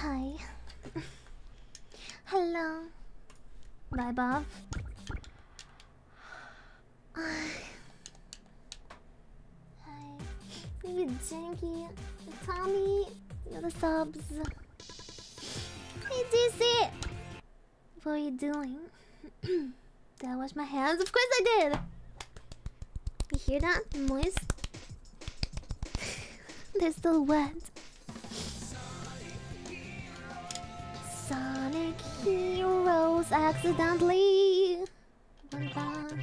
Hi. Hello. Bye, Bob. Hi. Maybe Janky, Tommy, the subs. Hey, DC. What are you doing? Did I wash my hands? Of course I did. You hear that? Moist. They're still wet. Sonic Heroes accidentally went down.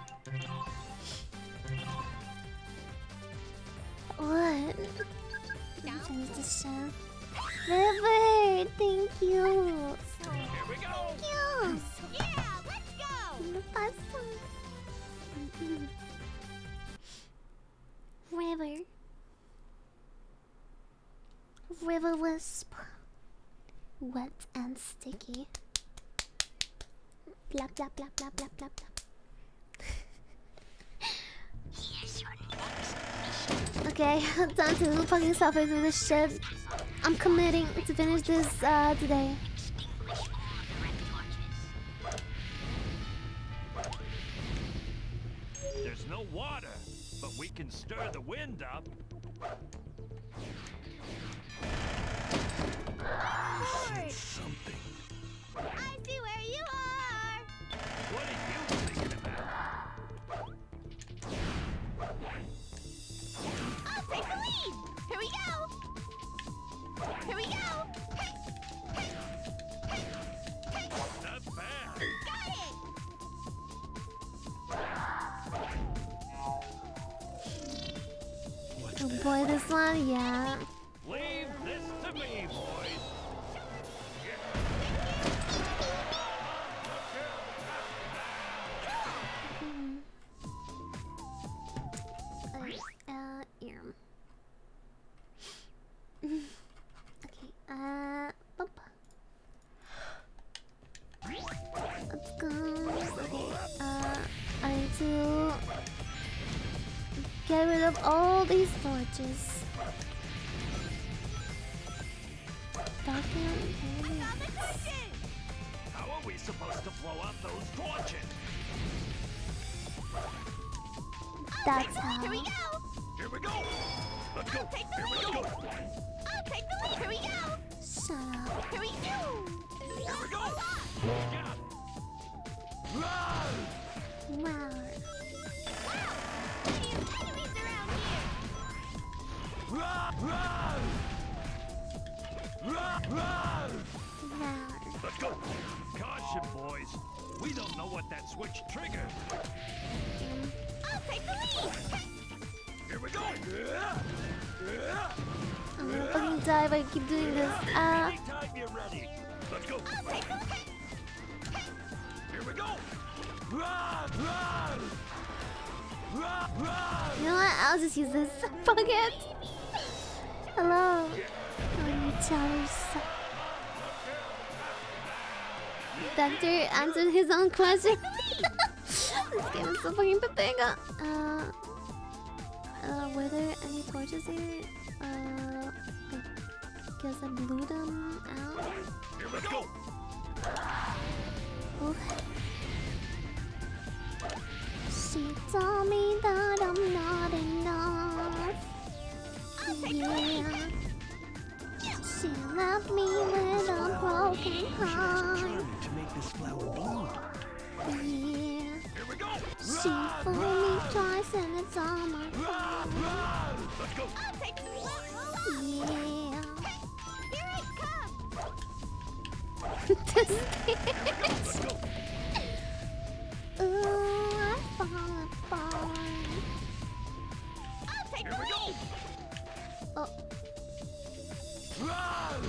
What? Change the show. River, thank you. Here we go. Thank you. Yeah, let's go. The bus song. River. River Wisp. Wet and sticky. Blah blah blah blah blah blah blah. Okay, time to fucking suffer through this shit. I'm committing to finish this today. There's no water, but we can stir the wind up. I Something. see where you are. What are you thinking about? I'll take the lead. Here we go. Here we go. Hey, hey, hey, hey. Not bad. Got it. Oh boy, this one, yeah. Leave this to me, boys. Ear. Okay, bump. Let's go. Okay, I need to get rid of all these torches. Vacuum. How are we supposed to blow up those torches? That's how. Here we go. Here we go. Let's go. Take the Here we lead. go. I'll take the lead. Here we go. Shut up. Here we go. Here we go. Got it. Run! Wow. Wow. Plenty of enemies around here. Run! Run! Run! Run! Wow. Let's go. Caution, boys. We don't know what that switch triggered. I'll take the lead. Here we go. I'm gonna fucking die if I keep doing this. Anytime you're ready. Let's go. I'll take the lead. Here we go. Run! Run! Run! Run! You know what? I'll just use this. Fuck it. Hello. Oh, you chatters. Doctor answered his own question. This game is so fucking pathetic. Were there any torches here? Guess I blew them out. Here we go. Oof. She told me that I'm not enough. Yeah. She left me with a broken heart. To make this flower bloom. Yeah. Here we go. She fooled me twice and it's all my Run! fault. Run! Let's go. I'll take the lead. Yeah. Here it comes. This Let's bitch. go. Ooh, I fall apart. I'll take Here the we go. lead. Oh, Run!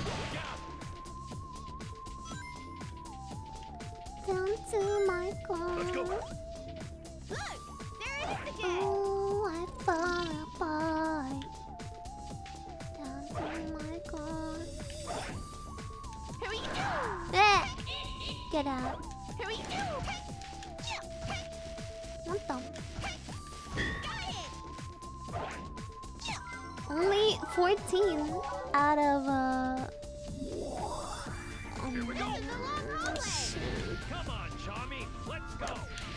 down to my core. Let's go. Look, there it is again. Oh, I fall apart. Down to my core. Here we go. Eh! Get out. Here we go. What the? Got it. Only 14 out of Here we go. This is a long hallway. Come on, Charmy. Let's go.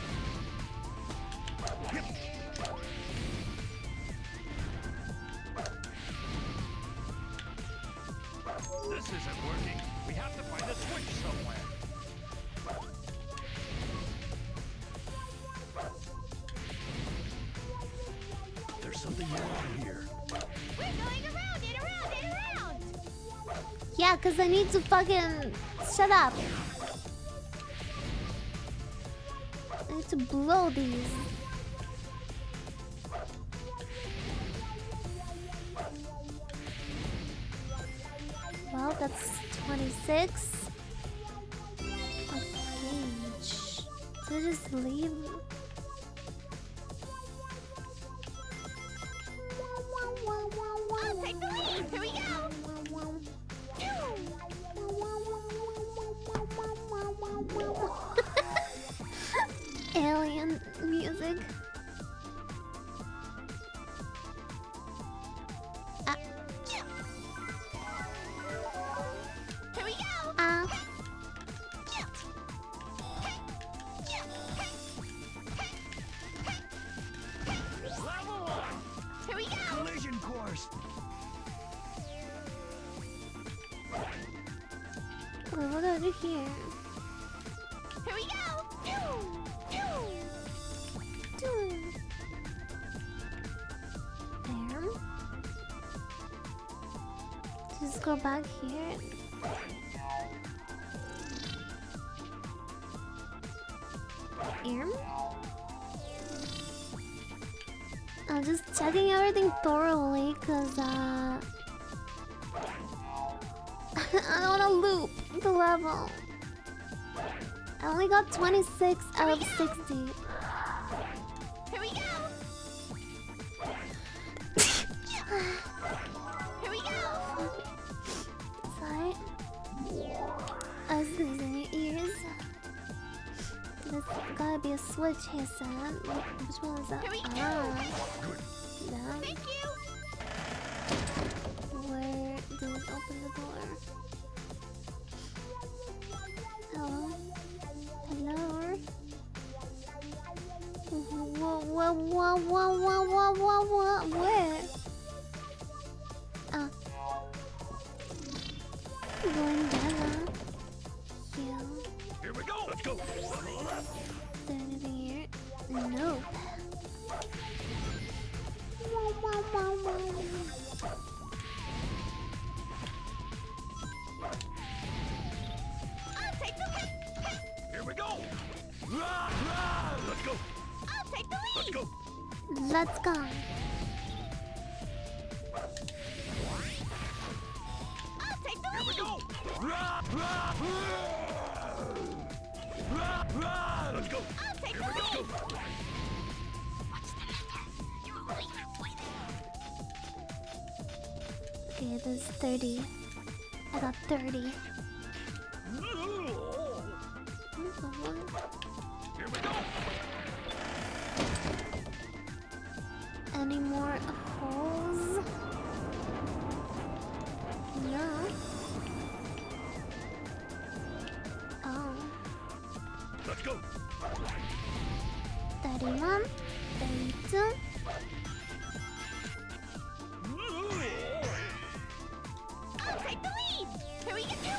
This isn't working. We have to find a switch somewhere. There's something wrong here. We're going around and around and around. Yeah, cause I need to fucking shut up. I need to blow these. Well, that's 26. A page. So just leave. I'll take the lead. Here we go. Alien music. Here we go. Level 1. Here we go. Collision course. Wait, what over here? Here we go. There. Just go back here. Here. I'm just checking everything thoroughly because I don't want to loop the level. I only got 26 out of 60. Here we go. Here we go. Sorry. I was losing your ears. There's gotta be a switch here, Sam. Which one is that? Here we go. That. Thank you. Where did it open the door? Hello? Hello? What? Where? Ah. Going down. Here. Here we go. Let's go. Is there anything here? Nope. I'll take the lead. Here we go. Let's go. I'll take the Let's lead. go. Let's go. I'll take the Here we lead. go. Let's go. I'll take Here the we go. lead. What's the matter? You were late for Okay, there's 30. I got 30. Here we go. Any more holes? No. Oh. Let's go. 31. 32. I'll take the lead. Here we go.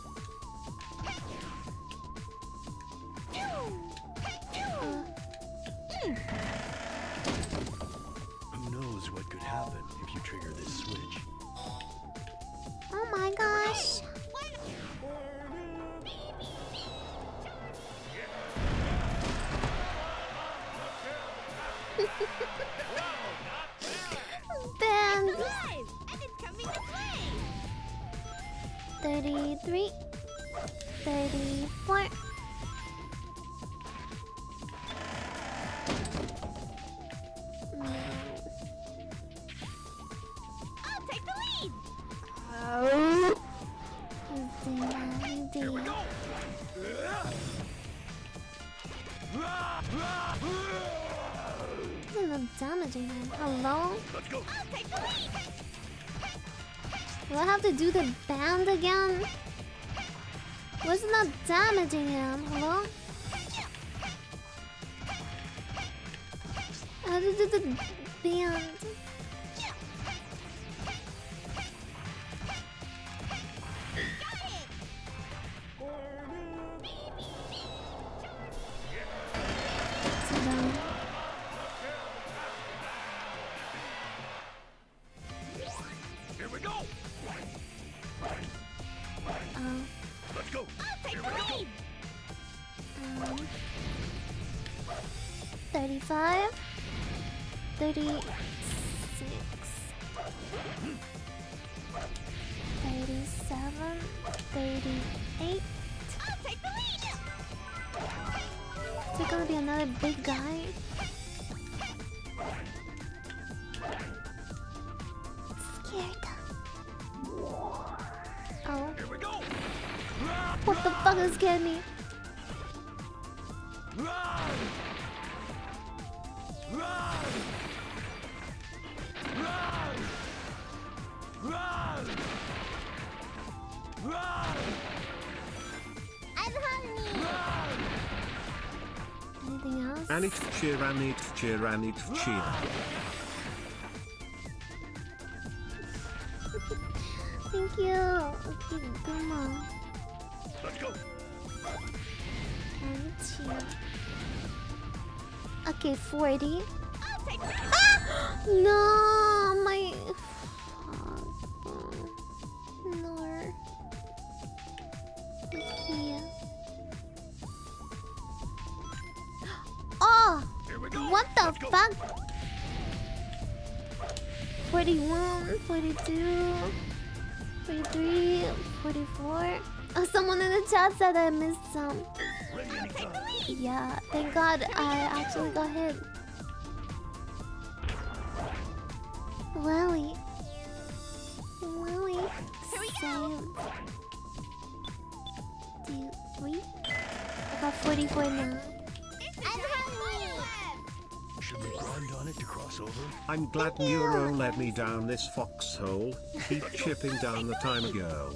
Who knows what could happen if you trigger this switch? Oh my gosh. Band. Live, and it's coming to play. 33. 34. I'll take the lead. Here we go. Enough damage in here. Hello? Let's go. I'll take the lead. Do I have to do the band again? Was not damaging him. Hello? How did the band? Sit down. Here we go. Let's go. Here we go. 35, 36, 37, 38. I'll take the lead. Is there gonna be another big guy? Scared. Oh. Here we go. What the fuck is scared me? Run! Run! Run! Run! Run! I'm hungry. Run! Anything else? Anit cheer, Anit cheer, Anit cheer. Thank you. Okay, come on. Let's go. And cheer. Okay, 40. I'll take the No, my. No. Okay. Oh, Here we go. what the Let's go. fuck? 41, 42, 43, 44. Oh, someone in the chat said I missed some. Ready anytime. Yeah, thank God I actually got hit. Lily. Lily. Here we go. Saved. 2, 3. I got 44 now. I'm hungry. Should we grind on it to cross over? I'm glad Neuro led me down this foxhole. Keep chipping down the timer, girl.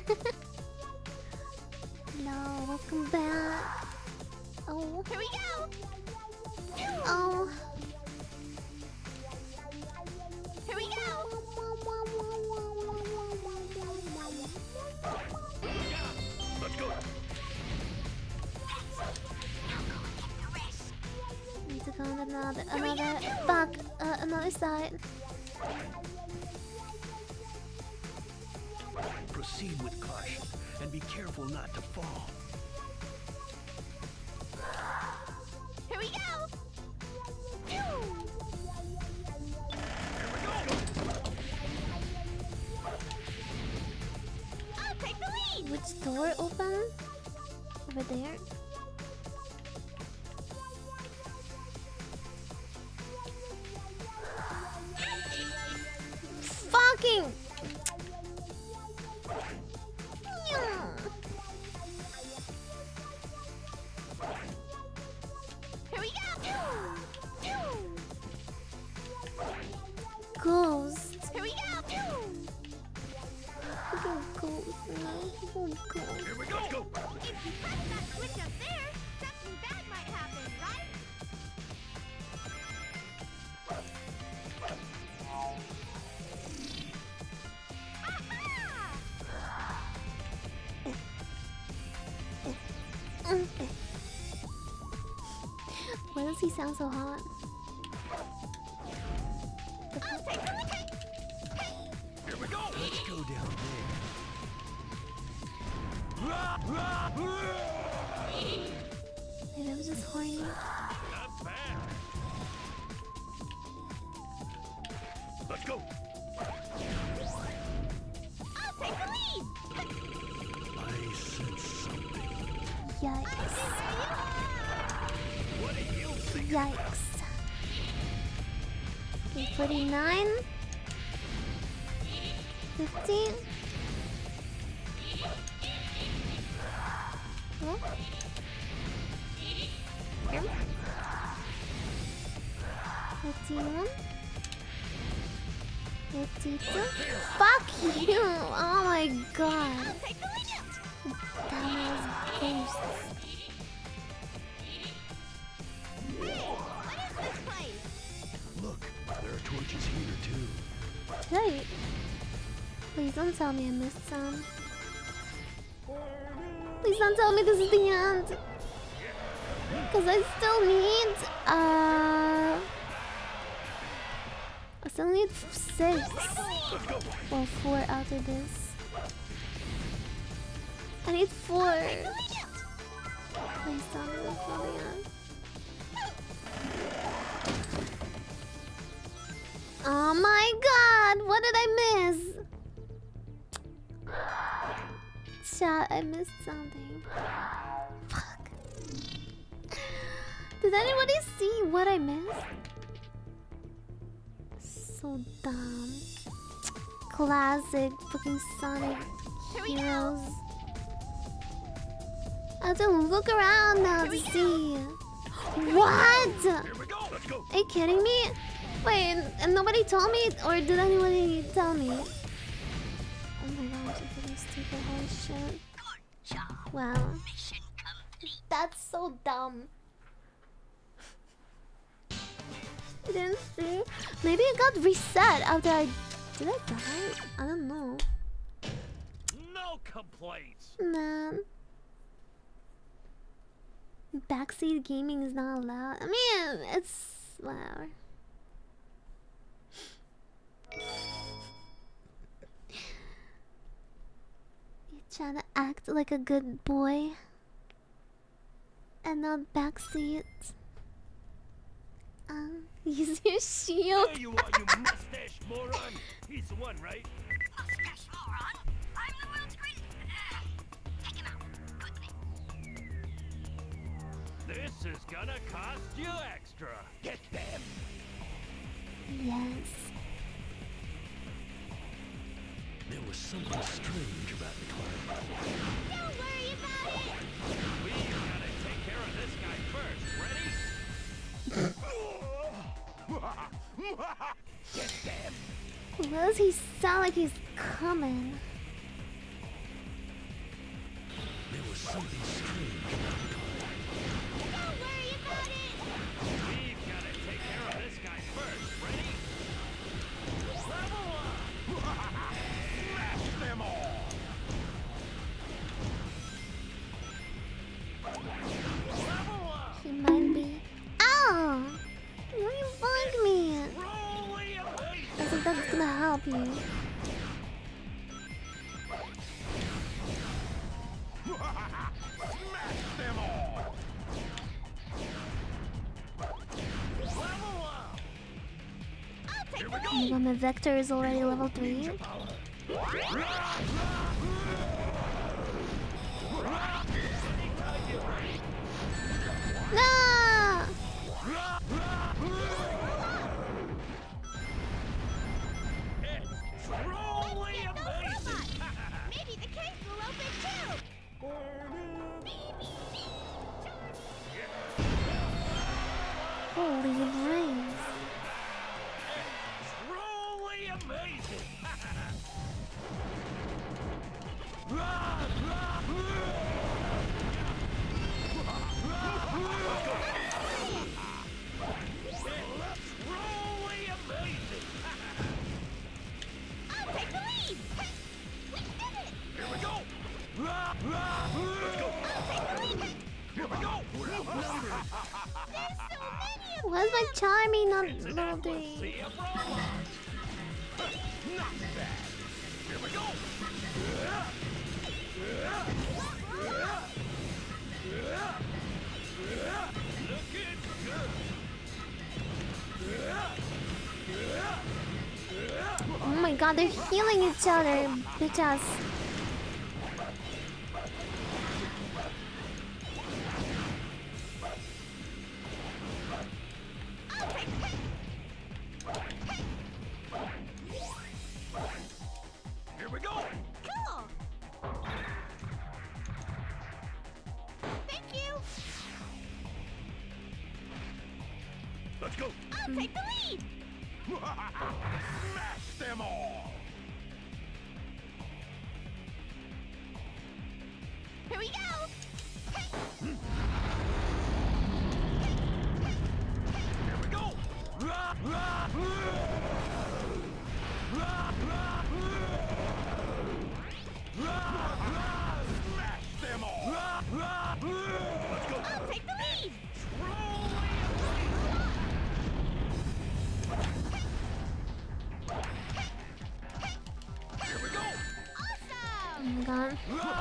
No, welcome back. Oh, Here we go. oh. Here we go. Let's go. Need to go on another back, another side. Proceed with caution and be careful not to fall. Here we go. I'll take the lead. Which door open? Over there. Fucking. Here we go. Ghost. Here we go. Fucking ghost. No, fucking ghost. Here we go. Let's go. If you press that switch up there, something bad might happen, right? Why does he sound so hot? I'll take the lead. Here we go. Let's go down there. Rah, rah, rah. Maybe I was just horny. Not bad. Let's go. I'll take the lead. I sense something. Yikes. What do you think? Yikes. Okay, 49. 15. Oh. Here. 51. 52. Fuck you! Oh my god. I'll take the lead. Thanos boosts. Hey, what is this place? Look, there are torches here too. Right. Please don't tell me I missed some. Please don't tell me this is the end. Cause I still need I still need 6. Well, 4 after this. I need 4. Please tell me this is the end. Oh my god, what did I miss? Chat, I missed something. Fuck. Did anybody see what I missed? So dumb. Classic fucking Sonic Heroes. I have to look around now to see. What? Here we go. Let's go. Are you kidding me? Wait, and nobody told me? Or did anybody tell me? Oh my gosh, I'm getting stupid horse shit. Wow. That's so dumb. I didn't see. Maybe it got reset after I... Did I die? I don't know. No complaints. Man. Backseat gaming is not allowed. I mean, it's... whatever. You trying to act like a good boy and not backseat. Use your shield. There you are, you mustache moron. He's the one, right? Mustache moron? I'm the world's greatest. Take him out. Quickly. This is gonna cost you extra. Get them. Yes. There was something strange about the climb. Don't worry about it. We gotta take care of this guy first. Ready? Get them. Why does he sound like he's coming? There was something strange about the climb. Don't worry about it. We've gotta take care of this guy first. Ready? Level up. Smash them all. Level up. He might be. Ow! Why you bug me? Truly amazing. I think that's gonna help you. Smash them all. Level up. I'll take Here the we go. Oh my god, my Vector is already level 3. No! It's truly amazing. Maybe the case will open too. Holy brains. Truly amazing. Truly amazing. I'll take the lead. Hey, we did it. Here we go. Let's go. Here we go. We're outnumbered. There's so many of Why is my Charmy not It's an level Atlas 3? Sea of robots. Not bad. Here we go. Looking good. Oh my god, they're healing each other, bitches. Here we go. cool. Thank you. Let's go. I'll take the lead. Smash them all. Here god.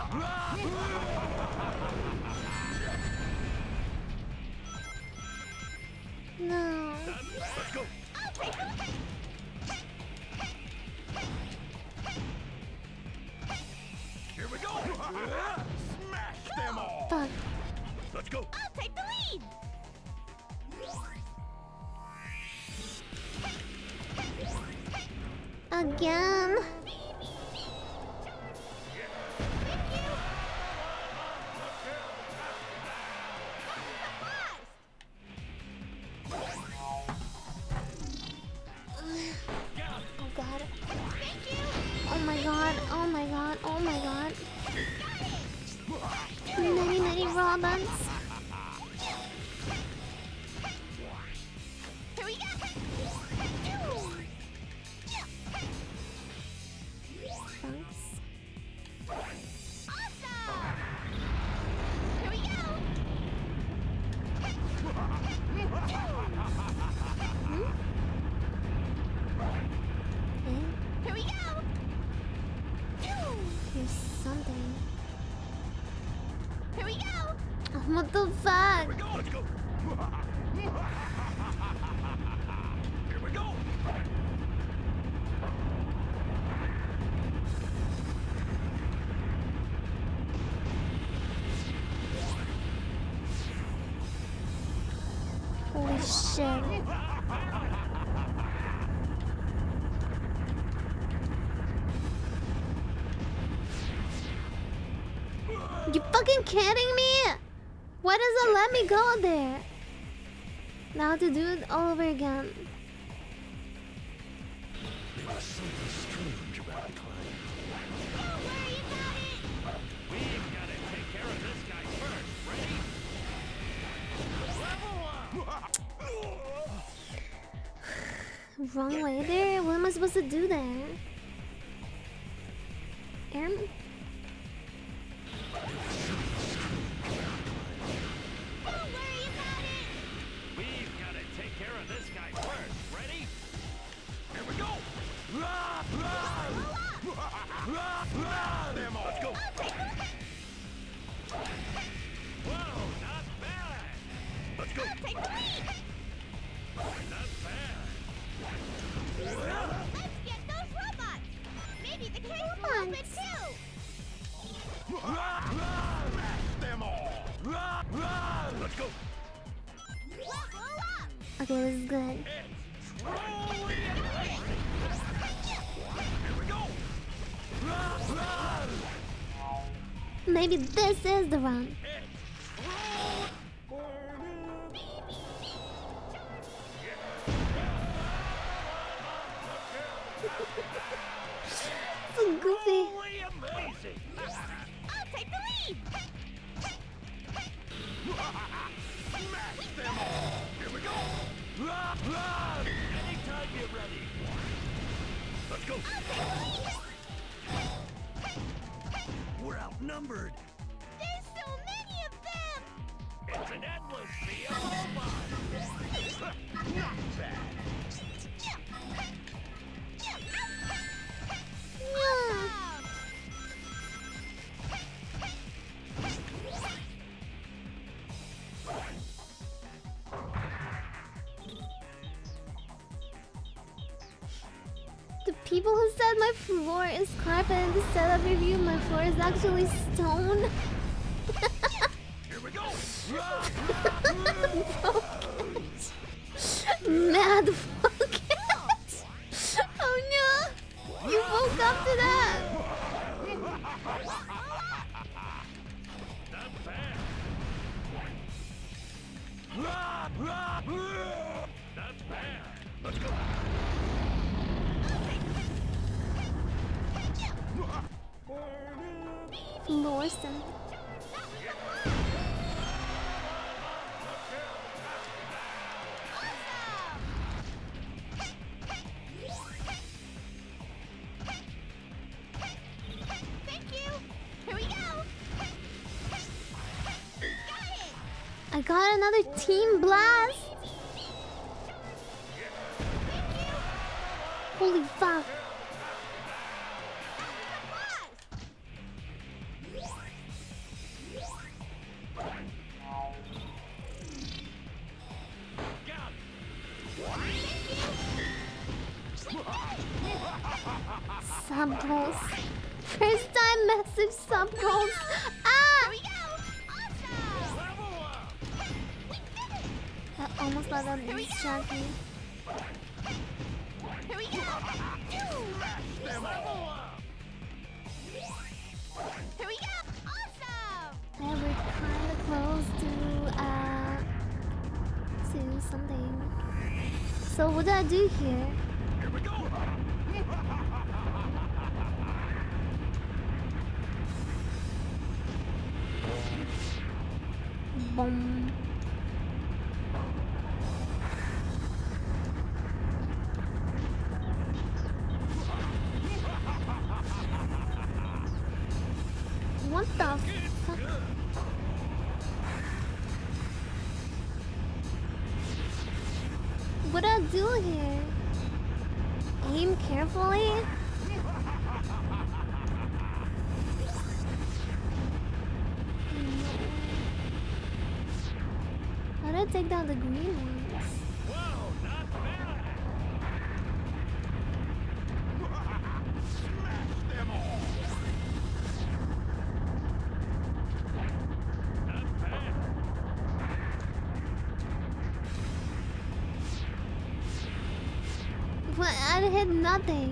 No. Let's go. Here we go. Smash them all. Fuck. Let's go. I'll take the lead. Again. Oh god. Oh my god. Oh my god. Oh my god. Many Robins. Here we go. Thanks. Awesome. Here we go. Okay. Here we go. Here's something. Here we go. Oh, what the fuck? Here we go. Let's go. Here we go. Holy shit. You fucking kidding me? Why does it let me go there? Now to do it all over again. There's something strange about the climb. Don't worry about it. We've got to take care of this guy first. Ready? Level up. Wrong way there? What am I supposed to do there? Airman? Don't worry about it. We've got to take care of this guy first. Ready? Here we go. Them all. Let's go. Whoa, not bad. Let's go. Take the lead. Not bad. Let's get those robots. Maybe the case will open too. Smash them all. Let's go. Level up. Okay, this is good. It's truly amazing. Here we go. Maybe this is the run. So goofy. Truly amazing. I'll take the lead. Smash them all. Here we go. Anytime you're ready. Let's go. We're outnumbered. There's so many of them. It's an endless sea of robots. Not bad. Yeah. The people who said my floor is carpet in the setup review, my floor is actually stone. Here we go. Mad fuck it. Oh no! You woke up to that! Not bad. Not bad. Let's go. Lorson. Thank you. Here we go. Got it. I got another team blast! Holy fuck. Sub goals. First time massive sub goals. Ah! Here we go! Awesome! Level up! We did it! That almost let them distract me. Here we go! Smash them all! Here we go! Awesome! Yeah, we're kinda close to something. So what do I do here? Here we go! Boom. What the fuck? What do I do here? Aim carefully? How do I take down the green ones? Whoa, not bad! Smash them all! Not bad! What? I hit nothing.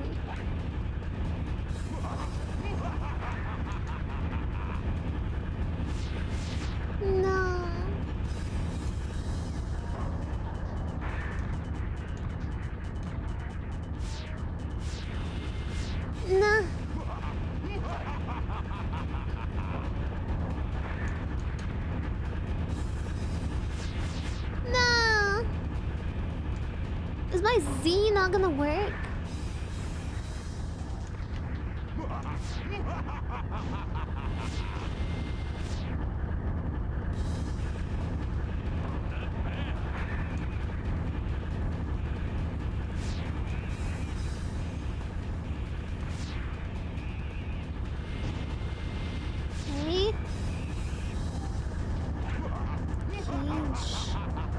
No. No. No. Is my Z not gonna work? Okay. Huge.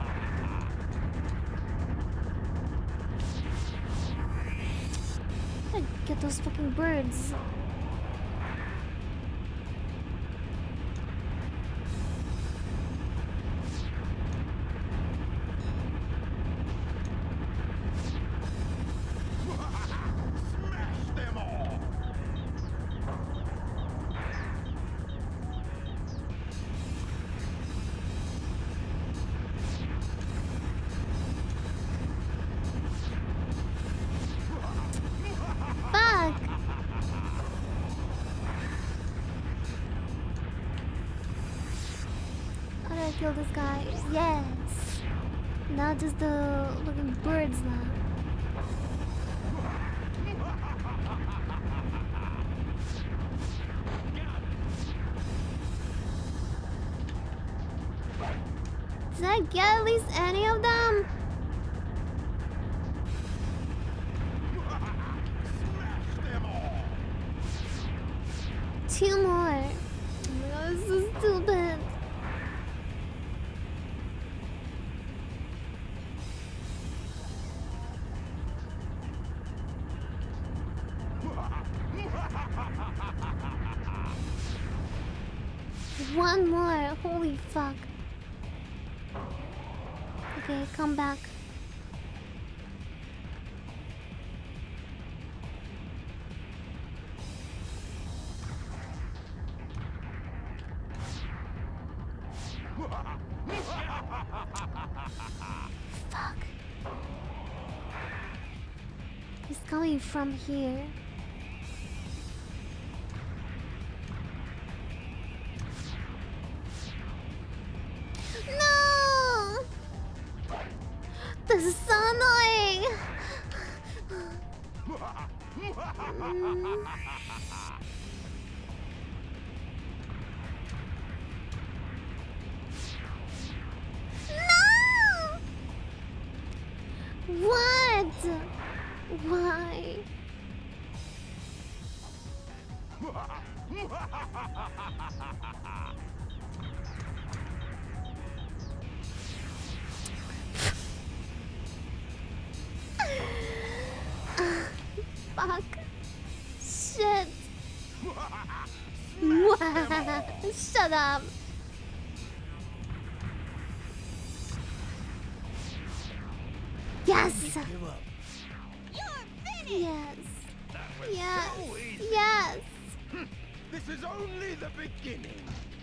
I get those fucking birds. Smash them all! Fuck! How do I kill this guy? Yes! Now just the looking birds now. Did I get at least any of them? Smash them all! 2 more. Oh my god, this is stupid. One more. Holy fuck. Okay, come back. Fuck. He's coming from here. No! This is so annoying. No! What? Why? Fuck. Shut up. Yes. Give up. You're finished! Yes. That was Yes. so easy. Yes. This is only the beginning.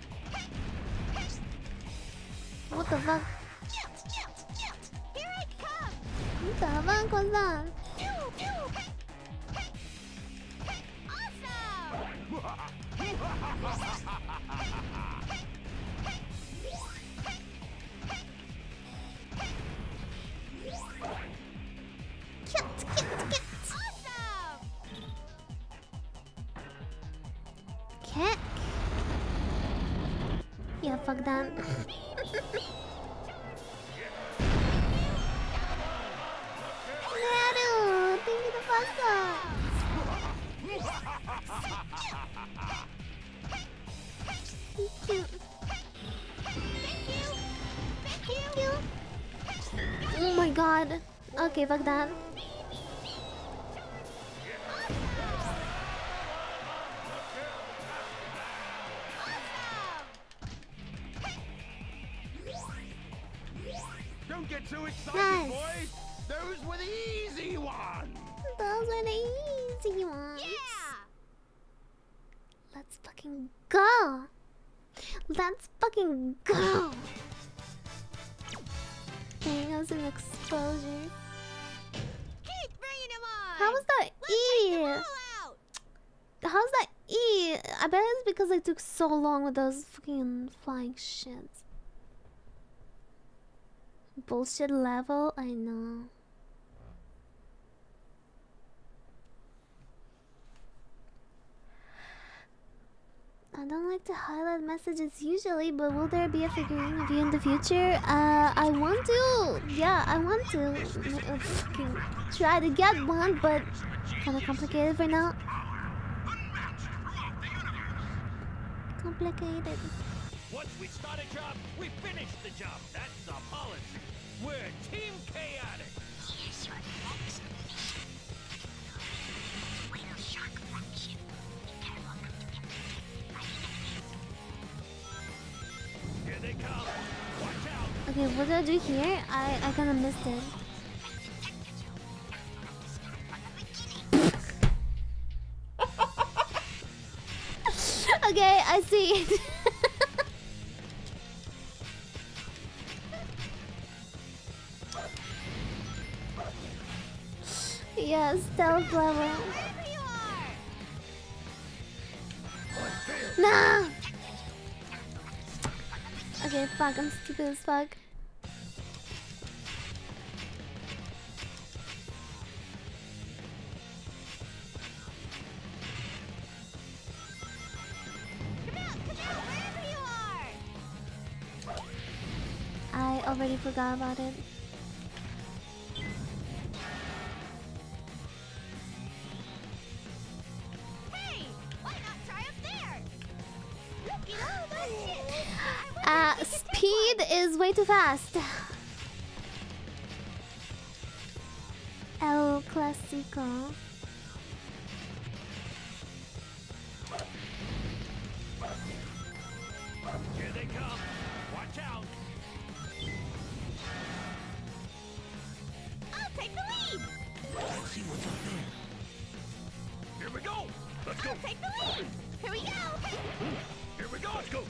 What the fuck? Here I come! What the fuck was that? Pew, pew. Awesome! Kit. Awesome! Kick. Yeah, fuck that. Naru, thank you the pasta. Thank you. Thank you. Oh my god. Okay, fuck that. Don't get too excited, Nice. boys. Those were the easy ones. Those are the easy ones. Yeah! Let's fucking go. Let's fucking go. There goes an exposure. Keep bringing them on! How was that We'll E? take them all out! How's that E? I bet it's because I took so long with those fucking flying shits. Bullshit level, I know. I don't like to highlight messages usually, but will there be a figurine of you in the future? I want to. Yeah, I want to fucking try to get one, but kind of complicated for now. Complicated. Once we start a job, we finish the job. That's the policy. We're Team Chaotic. Here's your next mission. Whale shark flagship. Be careful not to get hit by enemies. Here they come. Watch out. Okay, what do I do here? I kind of missed it. Okay, I see it. Yeah, stealth level. Wherever you are! No! Okay, fuck, I'm stupid as fuck. Come out, wherever you are! I already forgot about it. Hey, why not try up there? Look at all that shit! I wish we could take Speed one. is way too fast. El Clasico. Here they come. Watch out. I'll take the lead! Let's see what's up there. Here we go. Let's go. I'll take the lead! Here we go! Here we go. Let's go.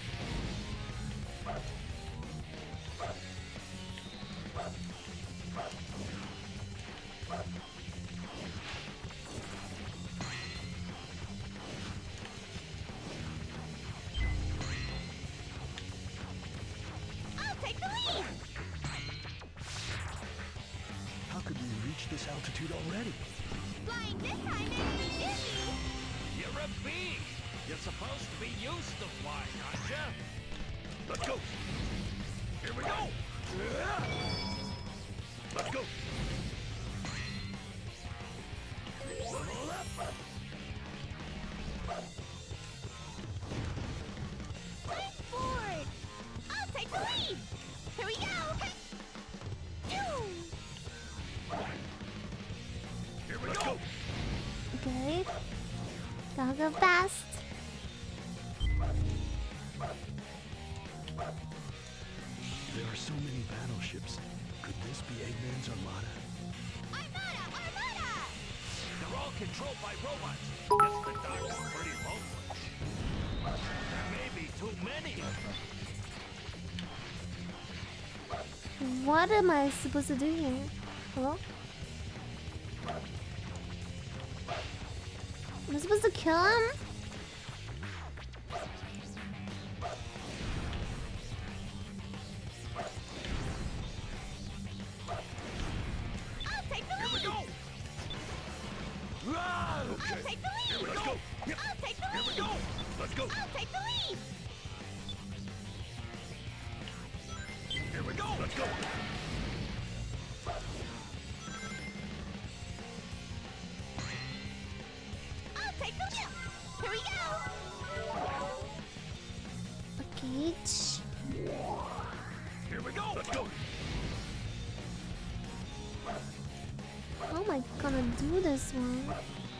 I'll take the lead! How could we reach this altitude already? Flying this high makes me dizzy! You're a beast. You're supposed to be used to flying, aren't you? Let's go. Here we go. Let's go. Level up. Push forward! I'll take the lead! Here we go! Phew. Here we go. Good. Gotta go fast. battleships. Could this be Eggman's armada? Armada! Armada! They're all controlled by robots. Guess the doc's pretty lonesome. There may be too many. What am I supposed to do here? Hello? Am I supposed to kill him? I'll take the lead! Here we go! Run! I'll take the lead! Let's go! Yep. I'll take the Here lead! we go! Let's go! I'll take the lead! Here we go! Let's go! I'll take the lead! Here we go! Okay. Here we go! Let's go! How am I gonna do this one?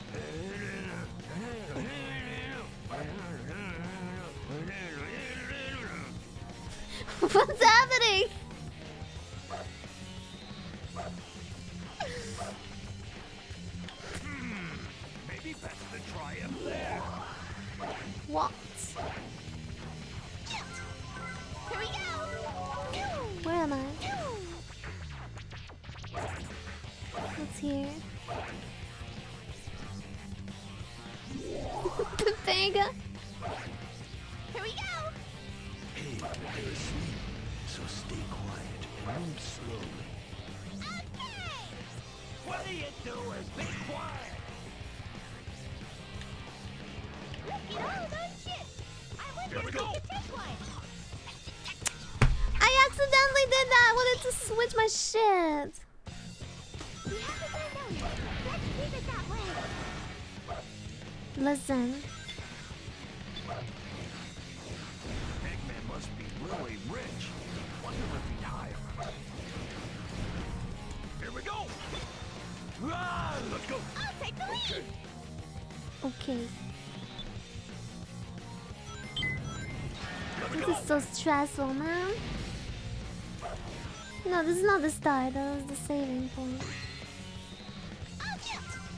What's happening? Maybe best to try him there. What? Here we go! Where am I? What's here? Topanga. Here we go! Hey, they're asleep, so stay quiet and move slowly. Okay! What are you doing? Be quiet! Look at all those ships! I wonder Here we if go. we could take one! I accidentally did that. I wanted to switch my shit. We have to find out. Let's keep it that way. Listen. Eggman must be really rich. Wonder if he'd hire. Here we go! Run! Let's go! I'll take the lead! Okay. Here we This go! is so stressful, man. No, this is not the start. That was the saving point. I'll shoot!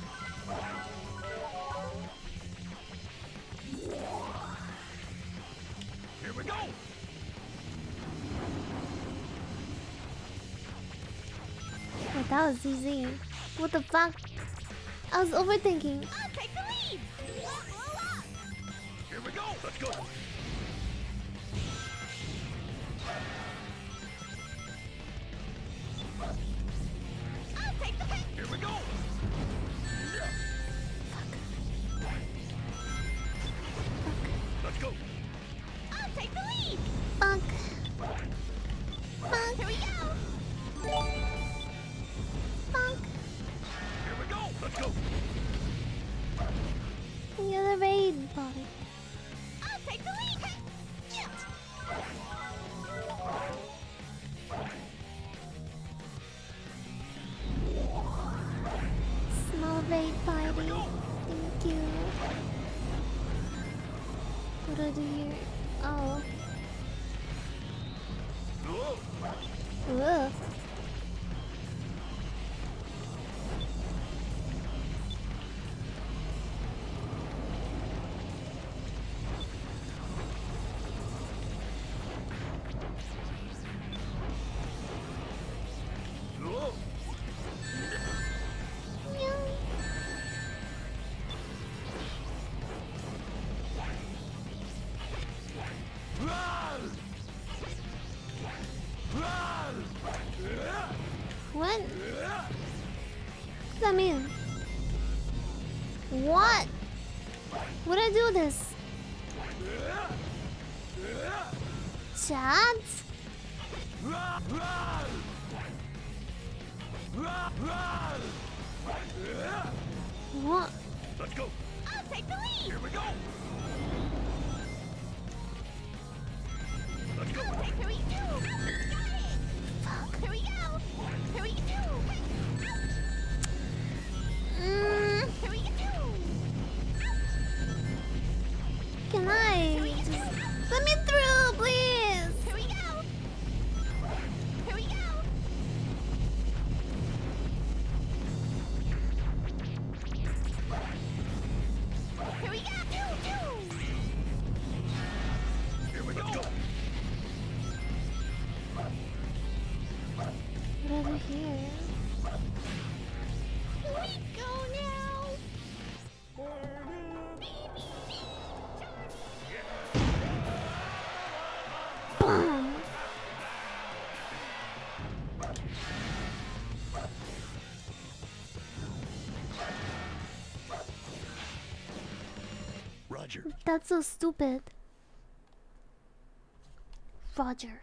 Here we go! Wait, that was easy. What the fuck? I was overthinking. I'll take the lead! Blow up! Here we go! Let's go! I'll take the lead! Here we go! Let's go! I'll take the lead! Fuck. Fuck. Here we go! Fuck. Here we go! Let's go! You're the raid boy. I'll take the lead! Shoot! Small raid party. Thank you. What do I do here? Oh. Ugh. Run! Run! What? What does that mean? What? Would I do this? Chat? Run! Run! Run! Run! What? Let's go! I'll take the lead! Here we go! Let's go! Here we go! Got it! Here we go! Here we go! Here we go! Can I just... Let me through, please! Here we go! Here we Roger. That's so stupid. Roger.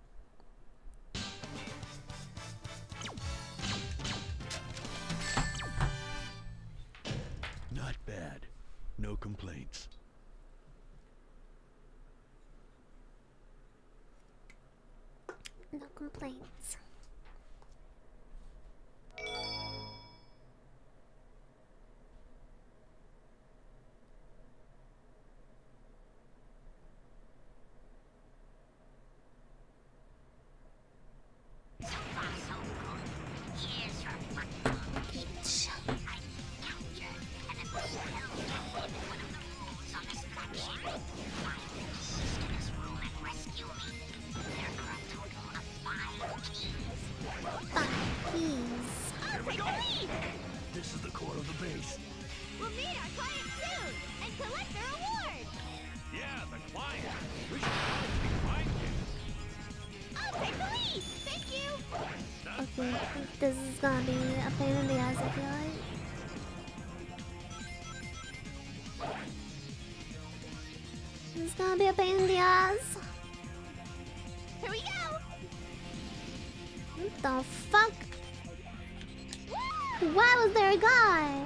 Not bad. No complaints. No complaints. This is the core of the base. We'll meet our client soon and collect their reward. Yeah, the client. We should probably find him. I'll take the lead. Thank you. Okay, this is gonna be a pain in the ass, I feel like. This is gonna be a pain in the ass. Here we go. What the fuck? Why was there a guy?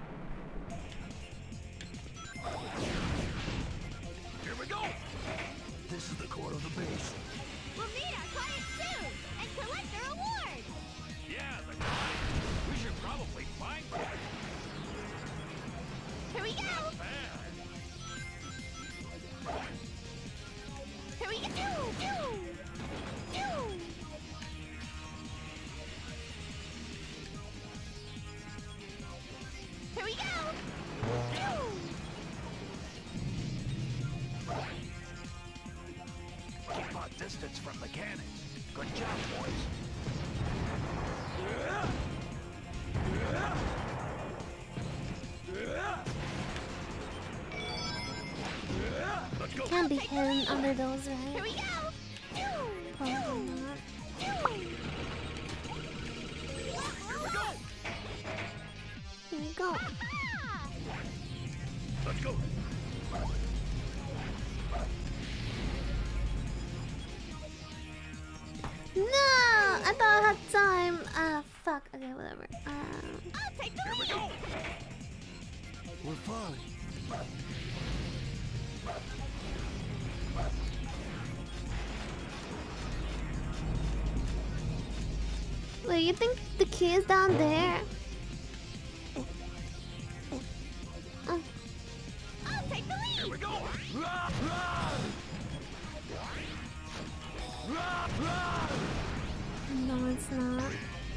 Here we go. This is the core of the base. We'll meet our client soon and collect their reward. Yeah, the client. We should probably find him. Here we go. Bad. Here we go. Here we go. Keep our distance from the cannons. Good job, boys. Let's go. Can't be hidden under those, Here right? we go. Probably not. Here we go. Here we go. Let's go. No! I thought I had time. Ah, fuck. Okay, whatever. I'll take the Here we lead. go. We're fine. Wait, you think the key is down there? Oh. I'll take the Here lead. we go. Run, run. Run, run. No, it's not.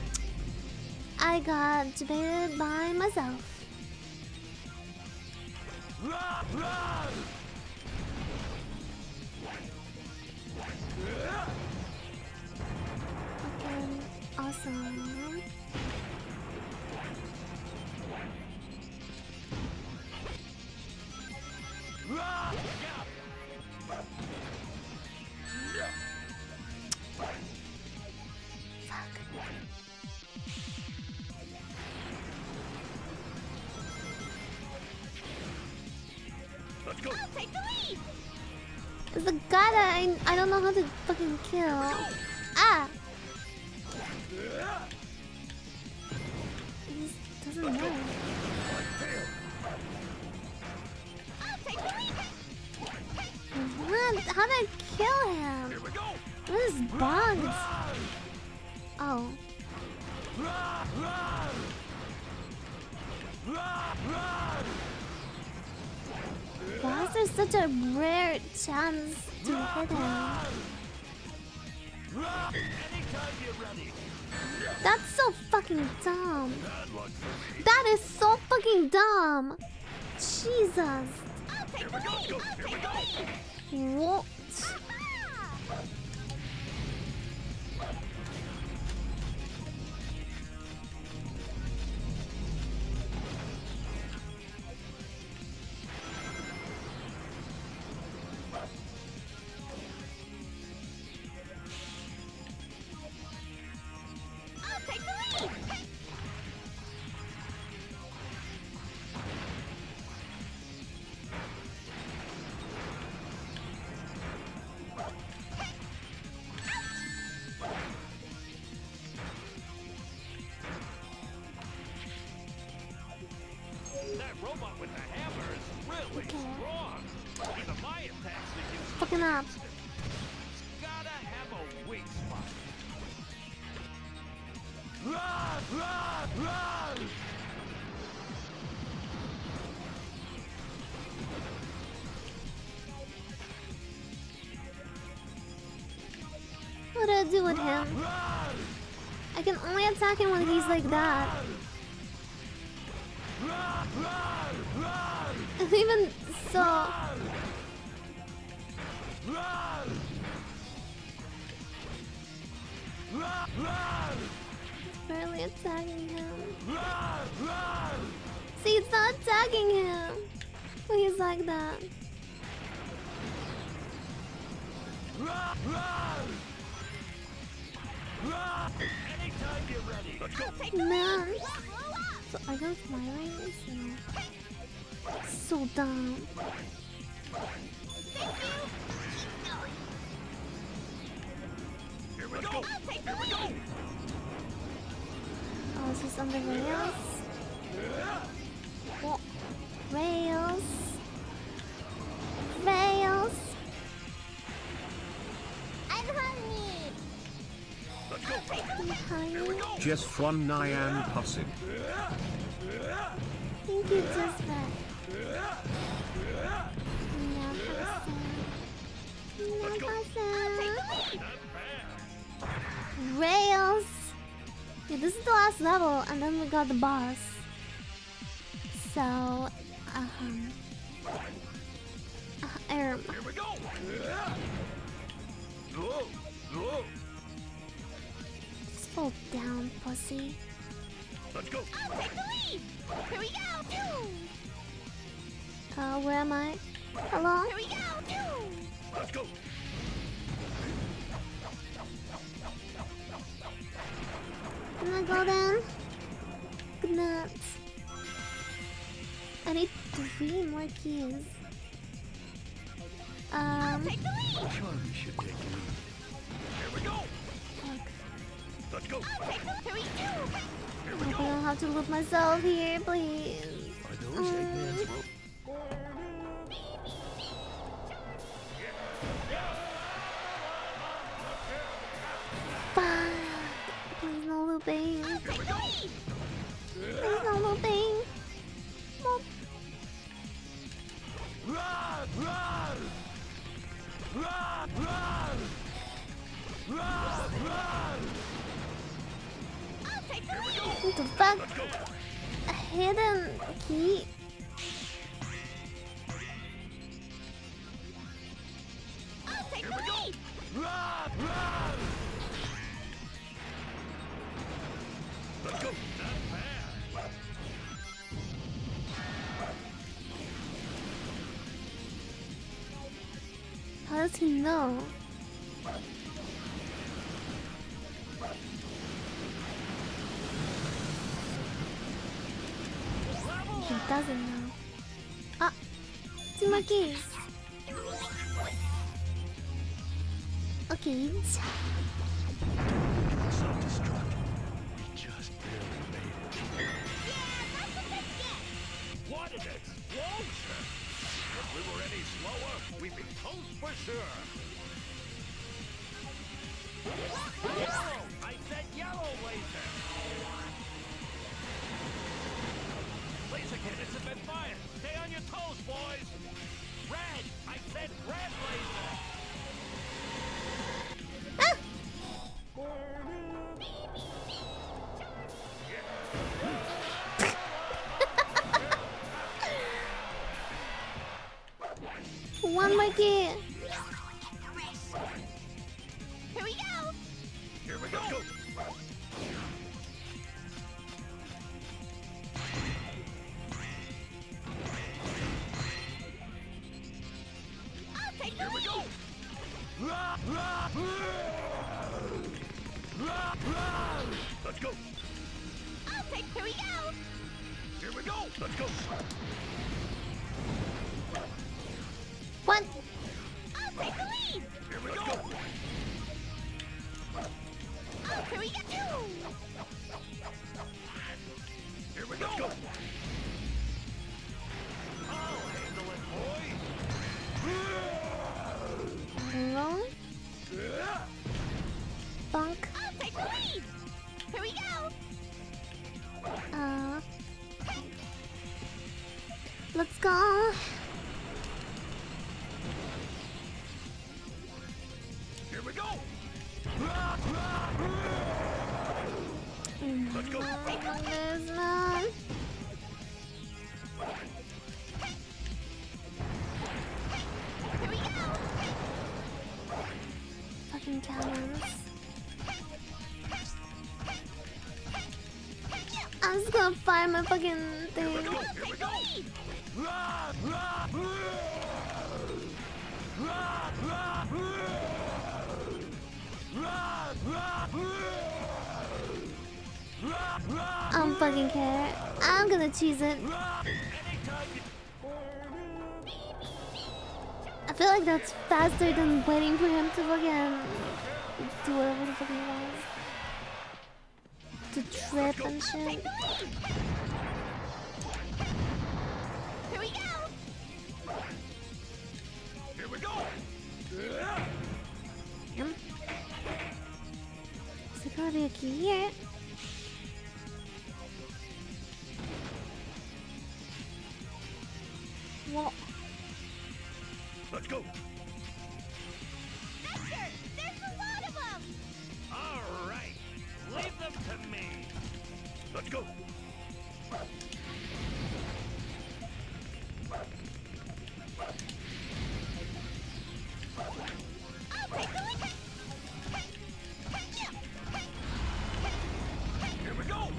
I got debated by myself. Run, run. Okay, awesome. Run. Let's go. I'll take the lead. It's the guy that I don't know how to fucking kill. Ah! He doesn't know. I'll take the lead. What? How did I kill him? Here we go. What is bugs? Oh. Run, run. Run, run. Why is there such a rare chance to hit him? Run. Anytime you're ready. That's so fucking dumb. Bad luck for me. That is so fucking dumb. Jesus. I'll take the Here we lead. go. I'll Here we take go. the lead. What? I'll take the lead. robot with the hammer is really strong. Even my attacks are used. Fucking up. Gotta have a weak spot. Run, run, run! What do I do with him? I can only attack him when he's like that. And even so... It's barely attacking him. See, it's not attacking him when he's like that. Anytime you're ready. Let's go. Man. So are those wirings? No. So dumb. Here we go. Here we go. Oh, is this on the rails? What? Rails? Rails? I'm hungry. Let's go. Honey? Just from Nyan Pussy. Thank you, just that. Rails! Yeah, this is the last level, and then we got the boss. So, Here we go. Whoa, whoa. just fall down, pussy. Let's go. I'll take the lead. Here we go. Where am I? Hello? Here we go. Let's go. Can I go then? Good night. I need 3 more keys. Take the lead. Charlie should take the lead. Here we go. Fuck. Let's go. Here we go. Here I we go. don't have to loot myself here, please. Are those Eggman's ropes? Fuck. Please no looping. Here we go. Please no looping. Nope. Run! Run! Run! Run! Run! Run! I'll take the lead. What the fuck? Let's go. A hidden key? I'll take Here the we go. lead. Run! Run! Let's go. Not bad. How does he know? He doesn't know. Ah! 2 more keys. Okay. Self-destruct. We just barely made it. What an explosion! If we were any slower, we'd be toast for sure. Yellow! I said yellow laser! Laser cannons have been fired! Stay on your toes, boys! Red! I said red laser! Ah! One more key. Here we go. Here we go! I'll take the Here we lead. go! Run! Run! Run! Run! Let's go! I'll take. Here we go. Here we go! Let's go! What? I'll take the lead. Here we go! Here we go. Here we go! Let's go. Here we go. Let's go. This man. Here we go. Fucking cannons. I'm just gonna fire my fucking thing. Here we go. I don't fucking care. I'm gonna choose it. I feel like that's faster than waiting for him to fucking do whatever the fuck he wants. To trip and shit. Here we go. Here we go. Is there gonna be a key here? What? Let's go. Esther, there's a lot of them. All right. Leave them to me. Let's go. I'll take the lead. Here we go.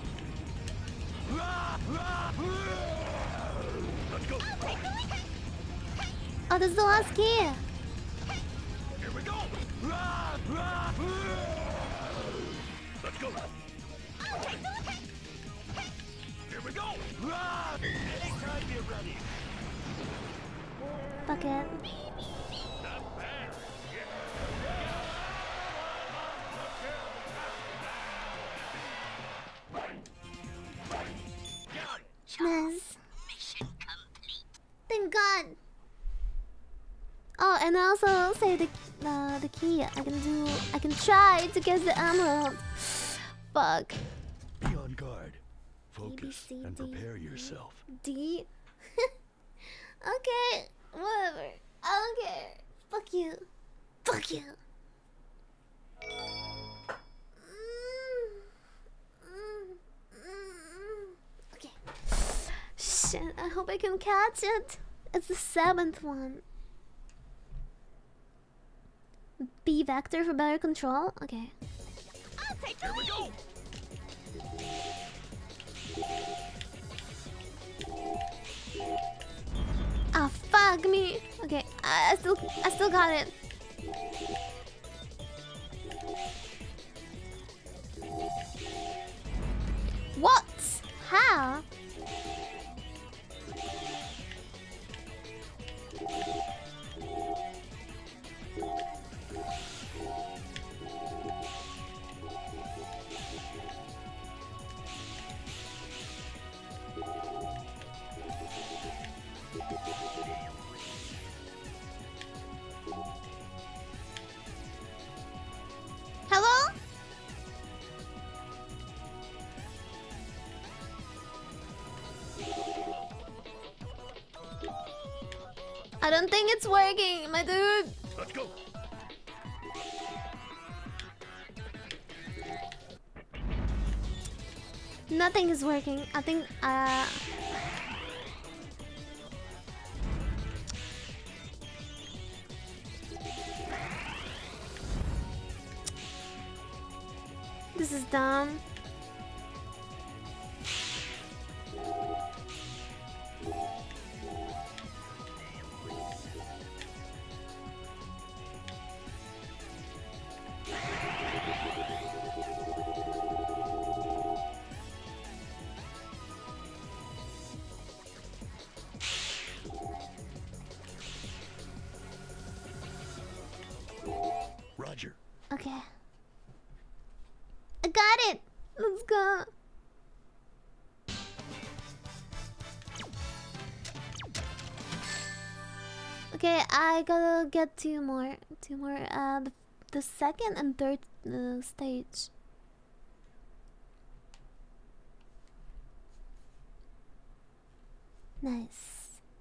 Let's go. I'll take the lead. Oh, this is the last key. Here we go. Let's go. I'll take the lead. Here we go. Anytime you're ready. Fuck it. Not bad. Got it. Nice. Mission complete. Thank God. Oh, and I also say the key. I can try to get the emerald. Fuck. Be on guard. A, B, Focus C, and D, prepare E, yourself. D. Okay, whatever. I don't care. Fuck you. Fuck you. Okay. Shit, I hope I can catch it. It's the 7th one. B vector for better control? Okay. I'll take the lead. Go. Ah, fuck me. Okay, I still got it. What? How? Hello? I don't think it's working, my dude. Let's go. Nothing is working. I think this is dumb. Roger. Okay. I got it. Let's go. Okay, I gotta get two more. The second and third stage. Nice.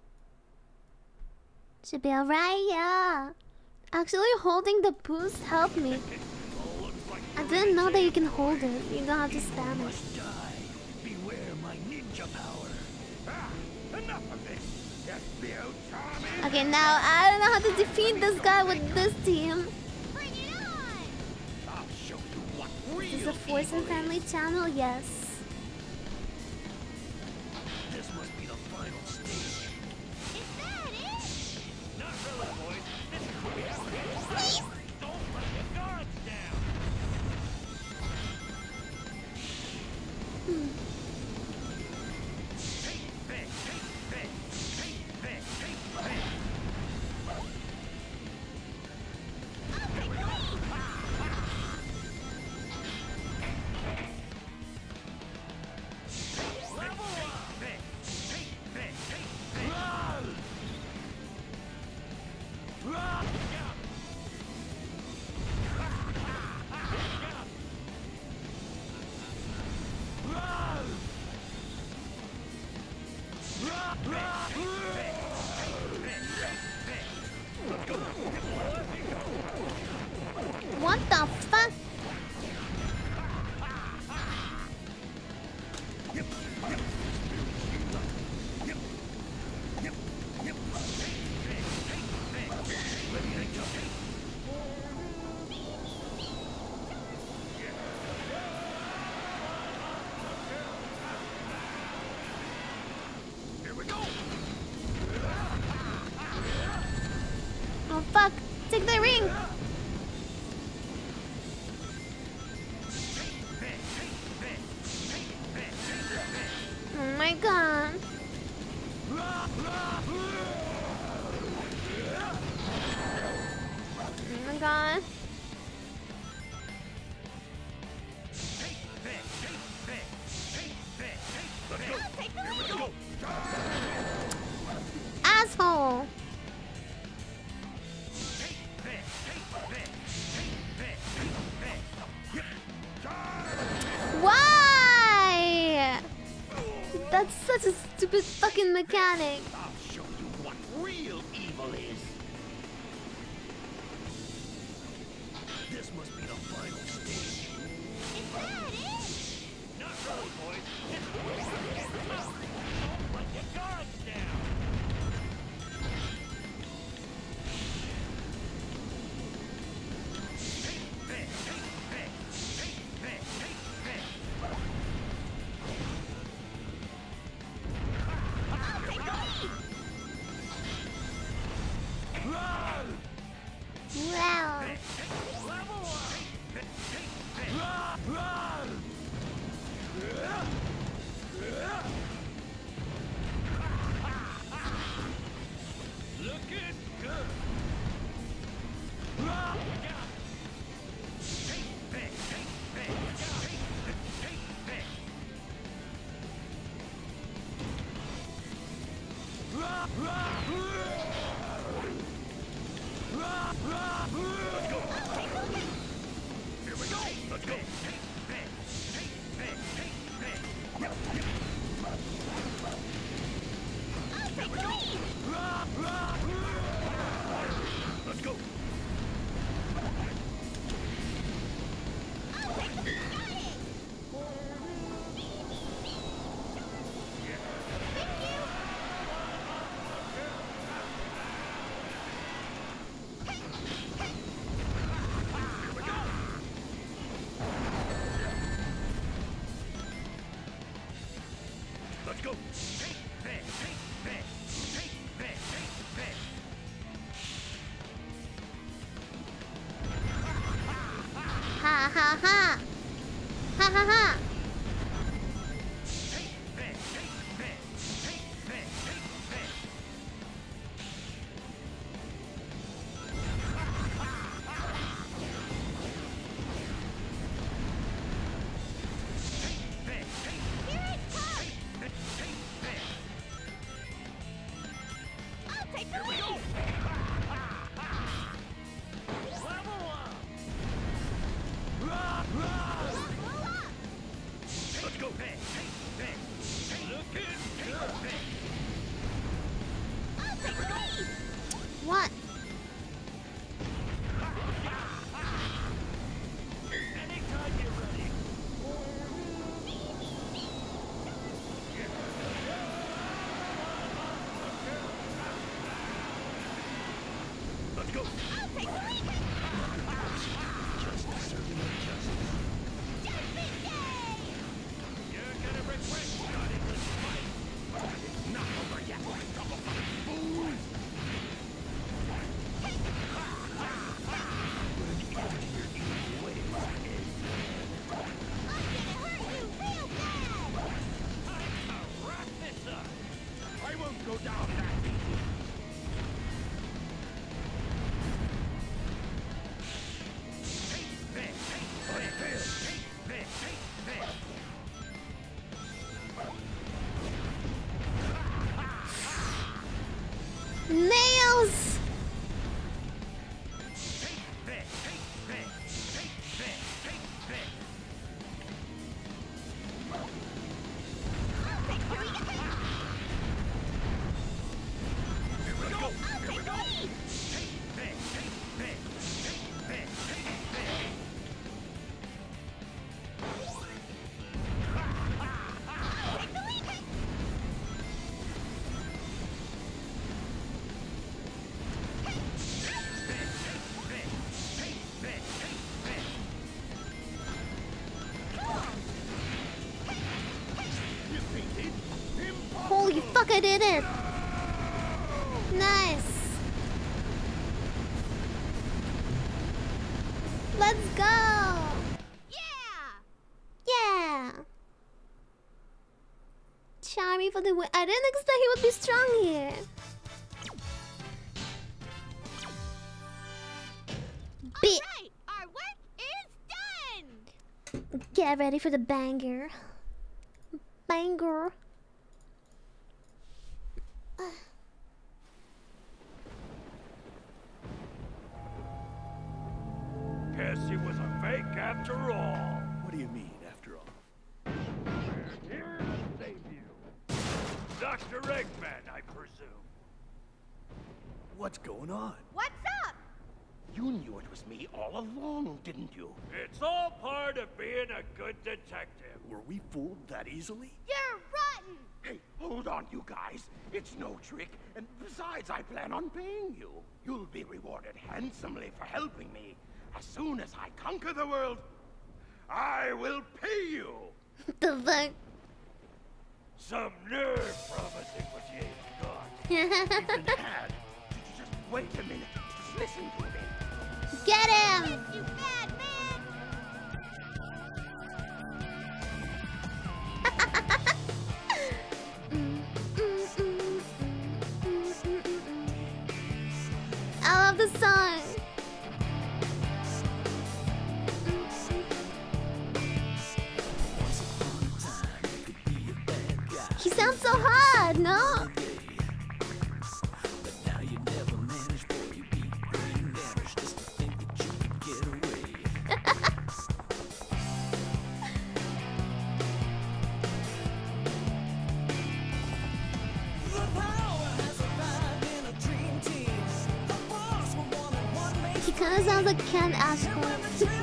Should be alright, yeah. Actually, holding the boost helped me. I didn't know that you can hold it. You don't have to spam it. Beware my ninja power. Enough of this. Okay, now I don't know how to defeat this guy with this team. Bring it on! I'll show you what real This is a Force and Family channel, yes. This must be the final stage. Is that it? Not really, boys. This is what we have to do. Don't let your guards down. Take this, take this, take this, take this. I'll take the lead! Level up. Take this, take this. What the fuck? Here we go. Oh fuck! Take the ring! Oh my god! Oh my god! I'll take the lead! Asshole! Why? That's such a stupid fucking mechanic. I'll show you what real evil is. This must be the final stage. Is that it? Not really, boys. This is where we have to get tough. Don't let your guards down. I'll take the lead! Wow. Level looking good. Here we go. Let's go. I'll take the lead! Let's go. I'll take the lead! Got it! Thank you! Here we go. Let's go. Ha ha ha! Ha ha ha! Here it comes! I'll take the lead! Level up. Level up! Let's go. Looking good. I'll take the lead! What? Anytime you're ready. Let's go. I'll take the lead. Justice serving up justice. Judgment Day! You're gonna regret starting this fight. It's not over yet. Double fucking fools. I won't go down that easy. Take this. Take this. Take this. Take this. Nails! Take this. Take this. Take this. Take this. Here we go. Here we go. Take this. Take this. Take this. Take this. Holy fuck, I did it! Nice! Let's go! Yeah! Yeah! Charmy for the win. I didn't expect he would be strong here. Beat. Right, our work is done! Get ready for the banger. Banger. Guess it was a fake after all. What do you mean, after all? We're here to save you. Dr. Eggman, I presume. What's going on? What's up? You knew it was me all along, didn't you? It's all part of being a good detective. Were we fooled that easily? You're rotten! Hey, hold on, you guys. It's no trick, and besides, I plan on paying you. You'll be rewarded handsomely for helping me. As soon as I conquer the world, I will pay you. The fuck? Some nerve promising what you ain't got. Even had. Just wait a minute. Just listen to me. Get him! You bad man! I love the song. He sounds so hot, no? He kinda sounds like Ken Ashford.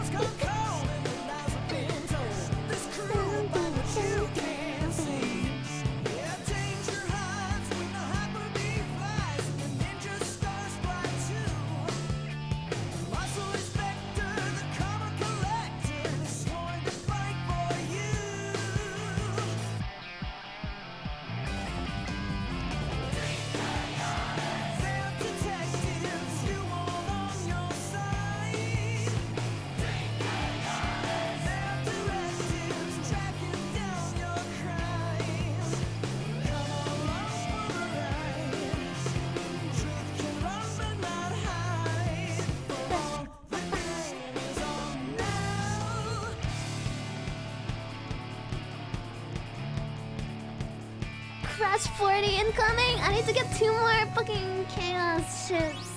Crash 40 incoming! I need to get 2 more fucking chaos ships.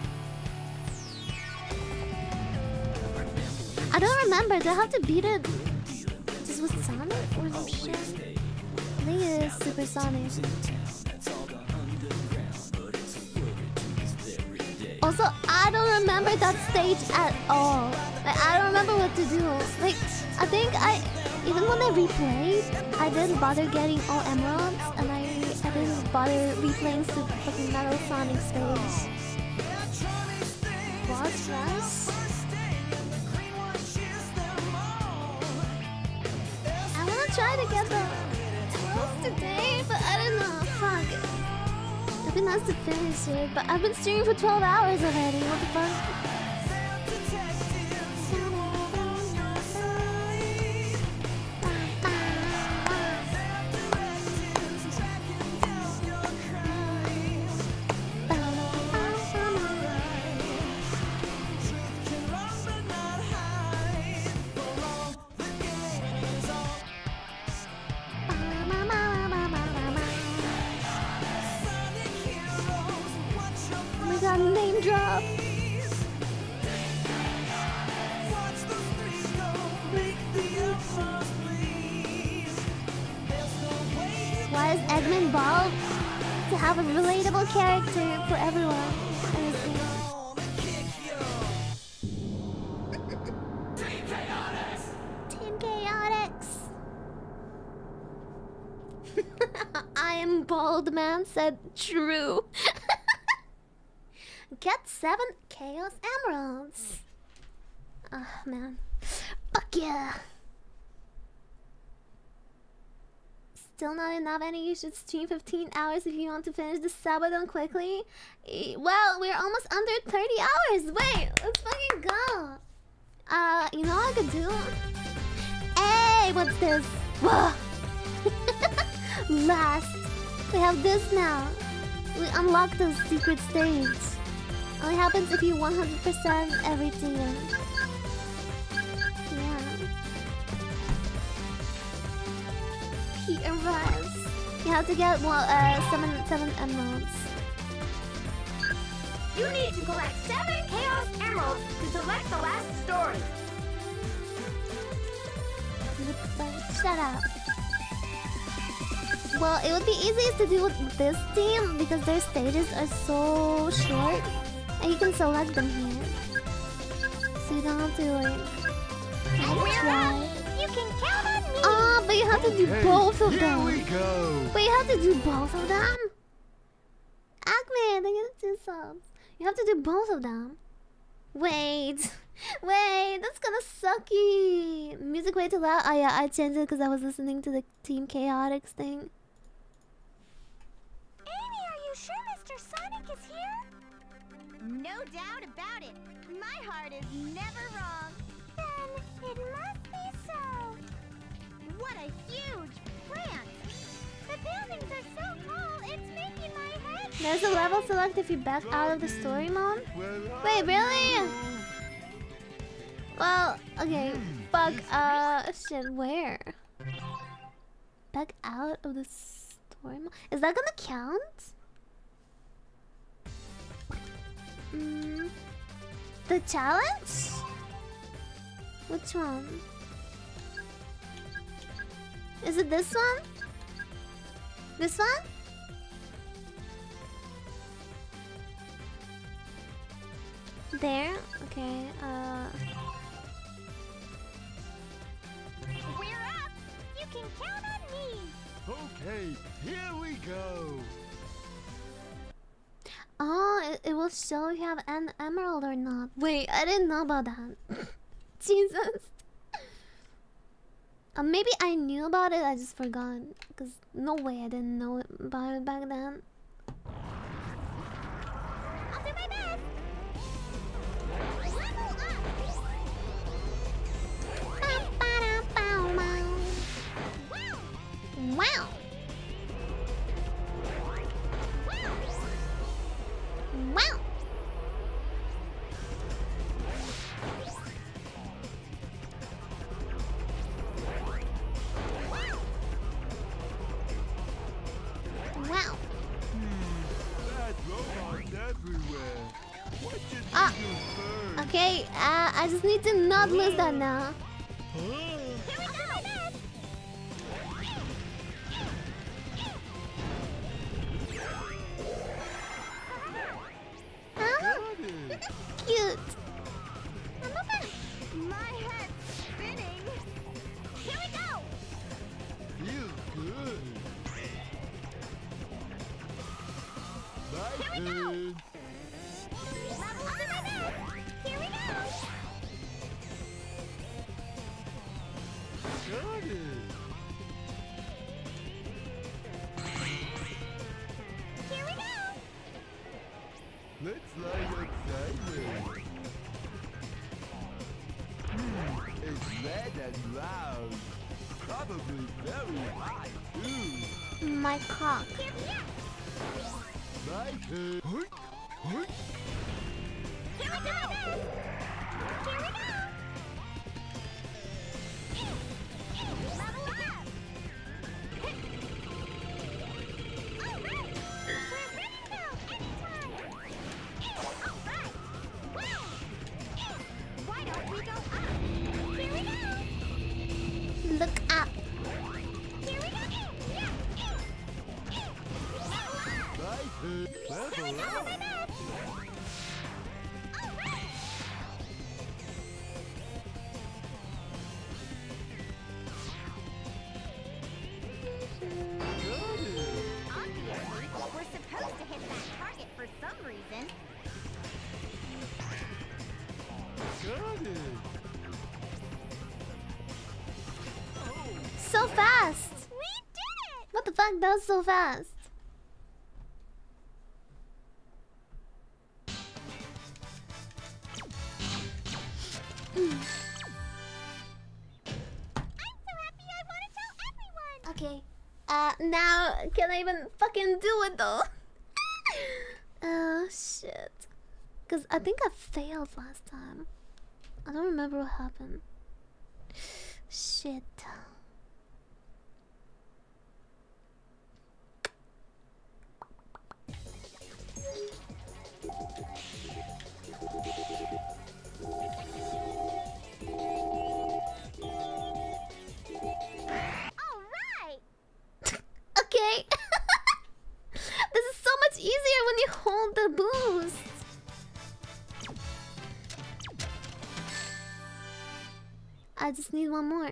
I don't remember. Do I have to beat it just with Sonic or some shit? I think it is Super Sonic. Also, I don't remember that stage at all. Like, I don't remember what to do. Like, I think even when I replayed, I didn't bother getting all emeralds, and I didn't bother replaying Super fucking Metal Sonic stage. Boss rush? I wanna try to get the emeralds today, but I don't know. Fuck. It'd be nice to finish it, but I've been streaming for 12 hours already. What the fuck? Oh my god, name drop! Why is Eggman bald? To have a relatable character for everyone. Team Chaotix! I am bald, man said true. Get 7 Chaos Emeralds. Oh man. Fuck yeah. Still not enough, and you should stream 15 hours if you want to finish the Sabadon quickly. Well, we're almost under 30 hours. Wait, let's fucking go. You know what I could do? Hey, what's this? Whoa. Last. We have this now. We unlock the secret stage. Only happens if you 100% everything. Yeah. He arrives. You have to get seven emeralds. You need to collect 7 Chaos Emeralds to select the last story. Shut up. Well, it would be easiest to do with this team because their stages are so short. And you can select them here. So you don't have to like try. You can count on me. Oh, but you have to do both of them. Here we go. But you have to do both of them? Acme, they get 2 subs. You have to do both of them. Wait. Wait, that's gonna sucky. Music way too loud. Oh yeah, I changed it because I was listening to the Team Chaotix thing. Amy, are you sure Mr. Sonic is here? No doubt about it. My heart is never wrong. Then it must be so. What a huge plant! The buildings are so tall, it's making my head. There's a level select if you back out of the story mode. Wait, really? Well, okay. Fuck. Shit. Where? Back out of the story mode. Is that gonna count? The challenge? Which one? Is it this one? This one? There? Okay, We're up! You can count on me! Okay, here we go. Oh, it will show if you have an emerald or not. Wait, I didn't know about that. Jesus. Maybe I knew about it, I just forgot. Because no way I didn't know about it back then. I'll do my best! Level up! Wow! Wow! Wow! Bad robots everywhere. What should we Ah. do first? Okay, I just need to not lose that now. Here we go! Huh? Got it. Here we go! Level 7! Here we go! Got it. Here we go! Let's light up sideways. It's red and loud. Probably very hot, too. My cock. Here we go! My turn. Hoot, hoot. Here we go! Here we go! Level up! Alright! We're ready now, anytime! Alright! Wow! Why don't we go up? Here we go! Look up. Here we go! Level up! My turn. Here we Level go, up. my best! Alright! Got it. Obviously, we're supposed to hit that target for some reason. Got it. So fast. We did it! What the fuck? That was so fast. I'm so happy I want to tell everyone! Okay. Now can I even fucking do it though? Oh shit. Cause I think I failed last time. I don't remember what happened. Shit. Alright! Okay. This is so much easier when you hold the boost. I just need one more.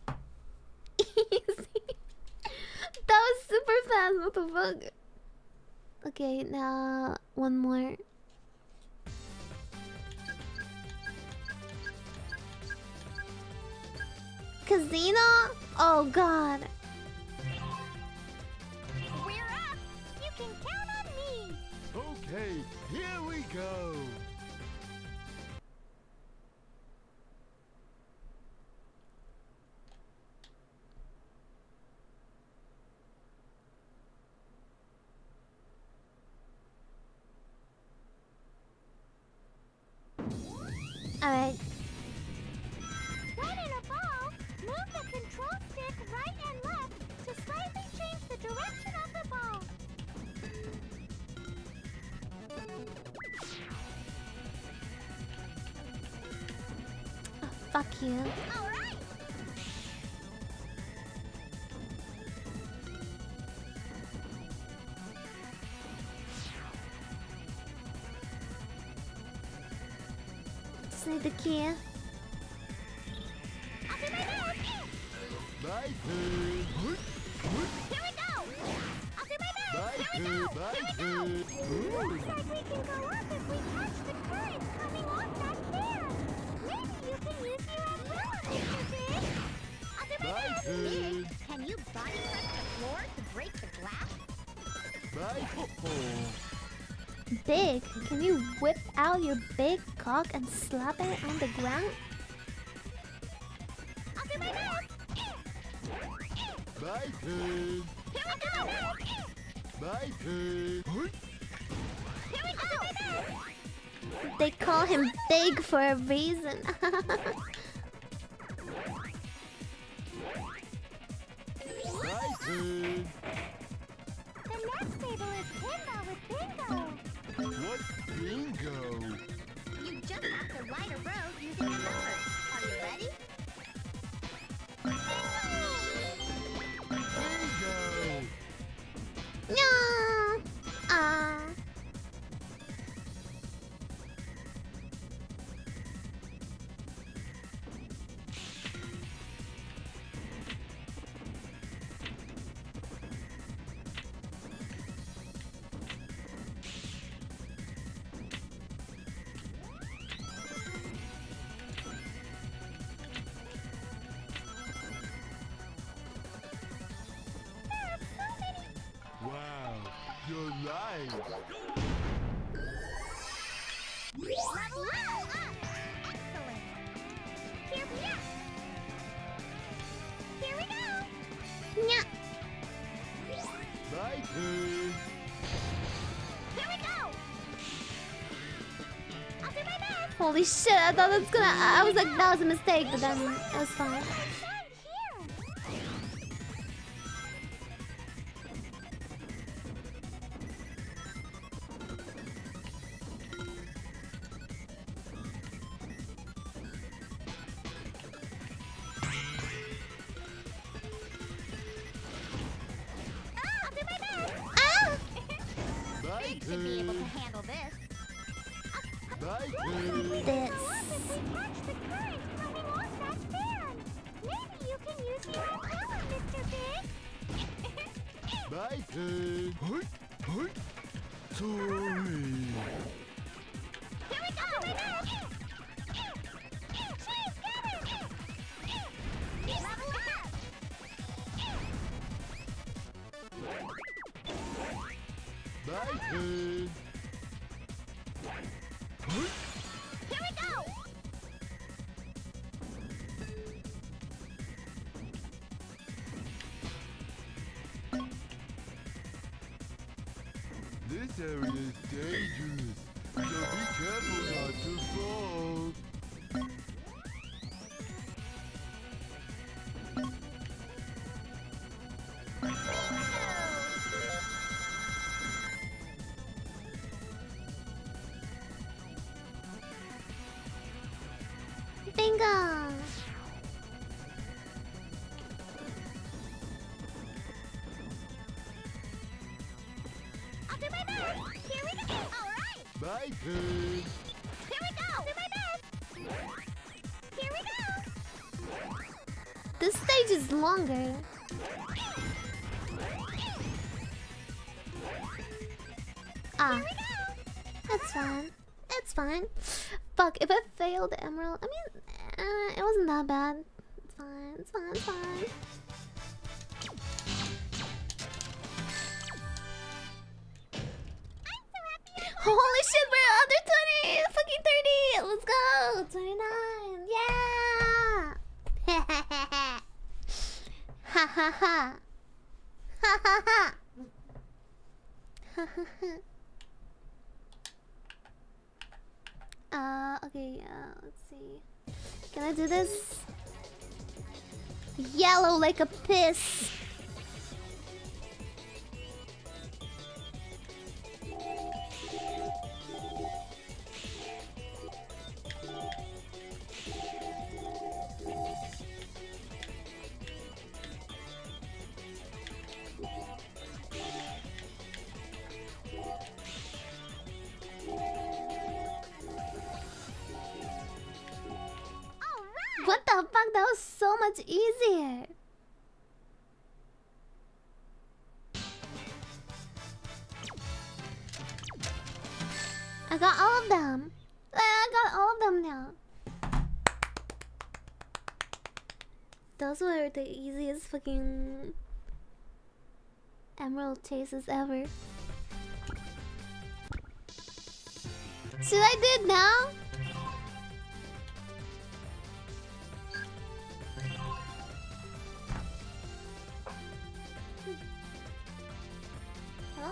Easy. That was super fast. What the fuck? Okay, now one more. Casino? Oh god. We're up! You can count on me! Okay, here we go. Alright. When in a ball, move the control stick right and left to slightly change the direction of the ball. Oh, fuck you. Alright! Just need the key. I'll do my best! My turn. Hoot, hoot. Here we go! I'll do my best! My Here we turn. go! My Here we go! turn. Looks like we can go up if we catch the current coming off that can. Maybe you can use your umbrella, Mr. Big. I'll do my My best. turn. Big, can you body press the floor to break the glass? My turn. Big, can you whip out your big cock and slap it on the ground? I'll do my best. My turn. Here we go. My turn. Hoot. Here we go. They call him Big for a reason. My turn. The next table is pinball with bingo. What's bingo? You just have to light a road using the numbers. Are you ready? Bingo. No. Level up! Excellent! Here we go! Here we go! Yeah. My turn. Here we go! I'll do my best! Holy shit, I thought that's gonna. I was like, that was a mistake, but then it was fine. Here! I'll do my best! Ah! My Big should be able to turn. handle this. My turn. This. If we catch the current coming off that fan, maybe you can use your own power, Mr. Big. My turn. Sorry. Here we go! Chase, get it! Level up! My turn. Here we go! This area is dangerous, so be careful not to fall. Bingo! I'll do my best! Here we go! Alright! My turn. Here we go! I'll do my best! Here we go! This stage is longer. Ah, that's fine. It's fine. Fuck, if I failed the emerald, I mean, it wasn't that bad. It's fine, it's fine, it's fine. Holy shit, we're under 20! Fucking 30! Let's go! 29! Yeah! Ha ha ha! Ha ha ha! Ha ha ha! Okay, let's see. Can I do this? Yellow like a piss. What the fuck? That was so much easier. I got all of them. I got all of them now. Those were the easiest fucking emerald chases ever. Should I do it now? Huh?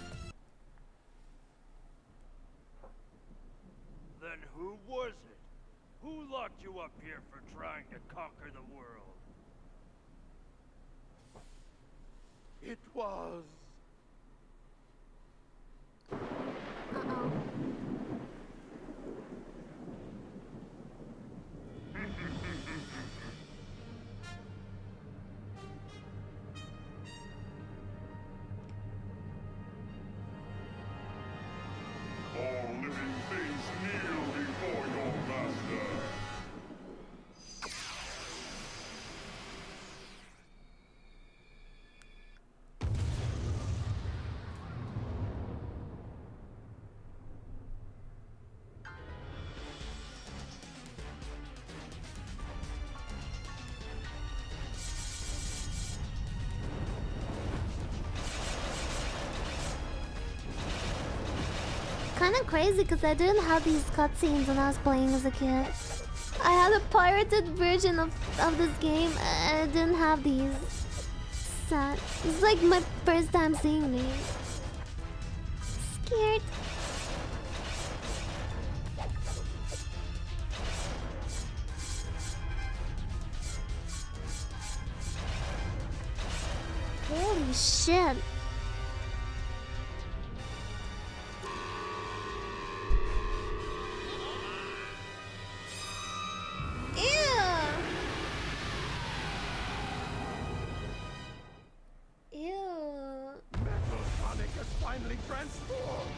Then who was it? Who locked you up here for trying to conquer the world? It was... Uh-oh. All living things kneel before your master. kind of crazy because I didn't have these cutscenes when I was playing as a kid. I had a pirated version of this game and I didn't have these. Sad. It's like my first time seeing these. Scared. Holy shit. Ew. Metal Sonic has finally transformed.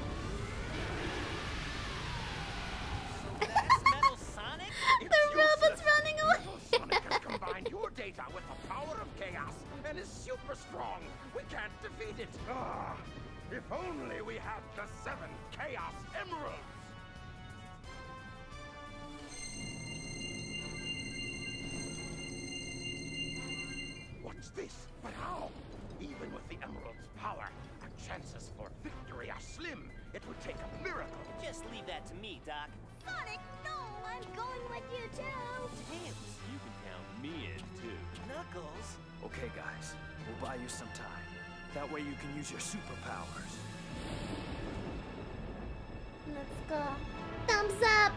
That's Metal Sonic? The robot's running away. Sonic has combined your data with the power of chaos and is super strong. We can't defeat it. Ah, if only we had the 7 Chaos Emeralds. What's this? But how? Even with the Emerald's power, our chances for victory are slim. It would take a miracle. Just leave that to me, Doc. Sonic, no! I'm going with you too! Tails, you can count me in too. Knuckles. Okay, guys. We'll buy you some time. That way you can use your superpowers. Let's go. Thumbs up.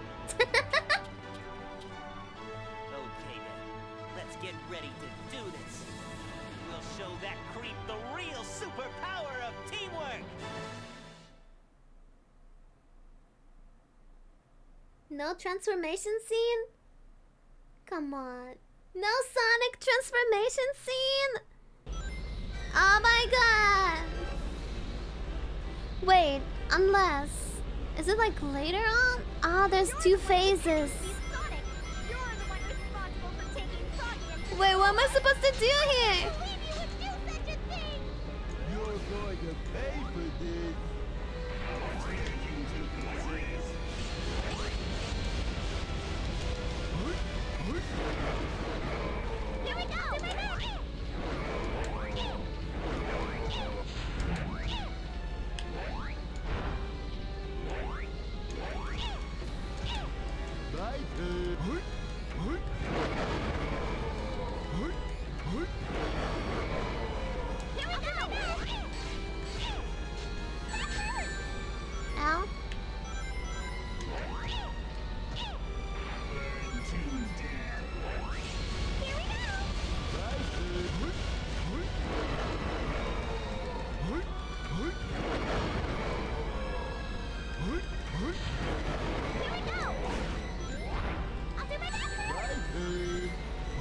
Okay then, let's get ready to do this. We'll show that creep the real superpower of teamwork. No transformation scene? Come on. No Sonic transformation scene? Oh my god! Wait, unless... Is it like later on? Ah, there's 2 phases. Sonic, you're the one responsible for taking Froggy and Wait, what am I supposed to do here? I believe you would do such a thing! You're going to pay for this. Here we go! My turn. Here we go! Ow. Here we go! Here we go! I'll do my best!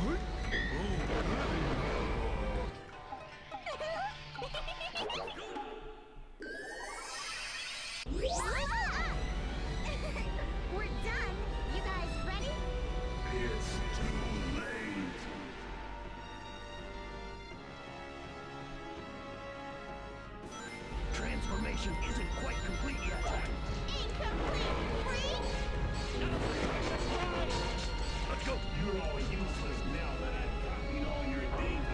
We're done. You guys ready? It's too late. Transformation isn't quite complete yet. Incomplete! Freeze! Let's go. You're all useless now that I've gotten all your data.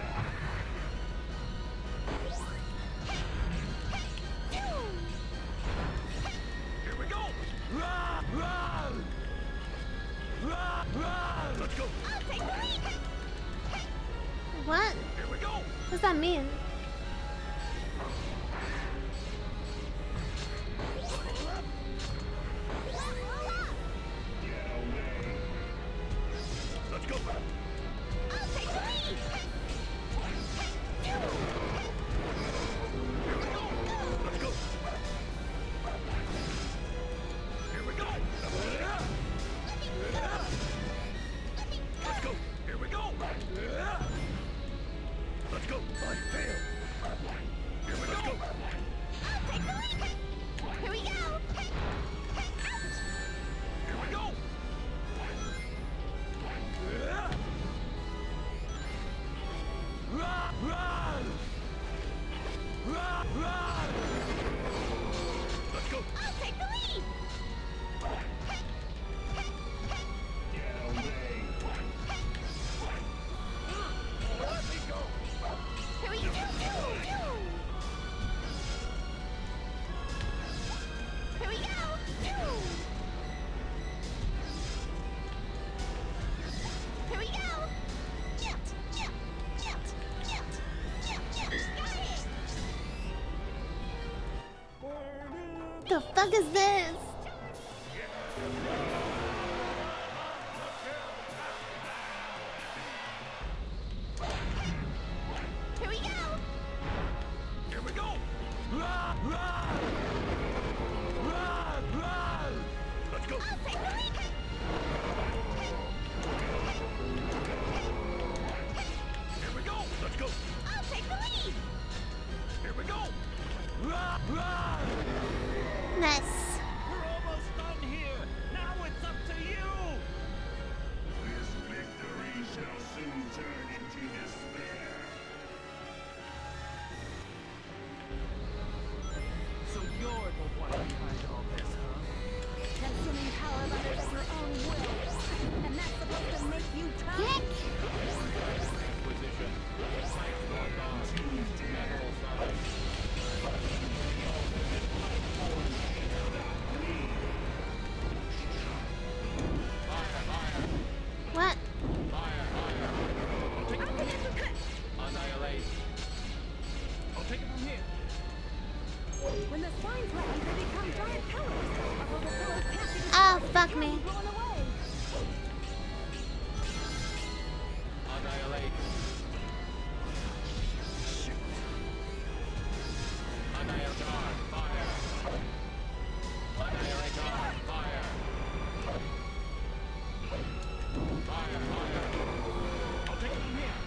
Here we go. Run! Run! Run! Run! Let's go. I'll take the lead! What? Here we go. What does that mean? Let's go. I'll take the lead! Let's go. Here we go. Let's go. Here we go. Let's go. I failed. Here we go. I'll take the lead! Here we go! Here we go. Run! Run! Run! Run! Let's go. I'll take the lead! Get away. Let me go. Here we go! the fuck is this? Here we go! Here we go! Rah, rah! Rah, rah! Let's go! I'll take the lead! Here we go! Let's go! I'll take the lead! Here we go! Rah, rah! Nice. We're almost done here. Now it's up to you. This victory shall soon turn into despair. So you're the one behind all this, huh? Consuming power of others at your own will. And that's supposed to make you tough? Kick. Position. What? Annihilate. I'll take it from here. When the spines land, they become giant pillars. Although the pillars can't be Ah, destroyed, fuck they me. can be blown away. Annihilate. Annihilator. Fire. Annihilator. Fire. Fire, fire. I'll take it from here.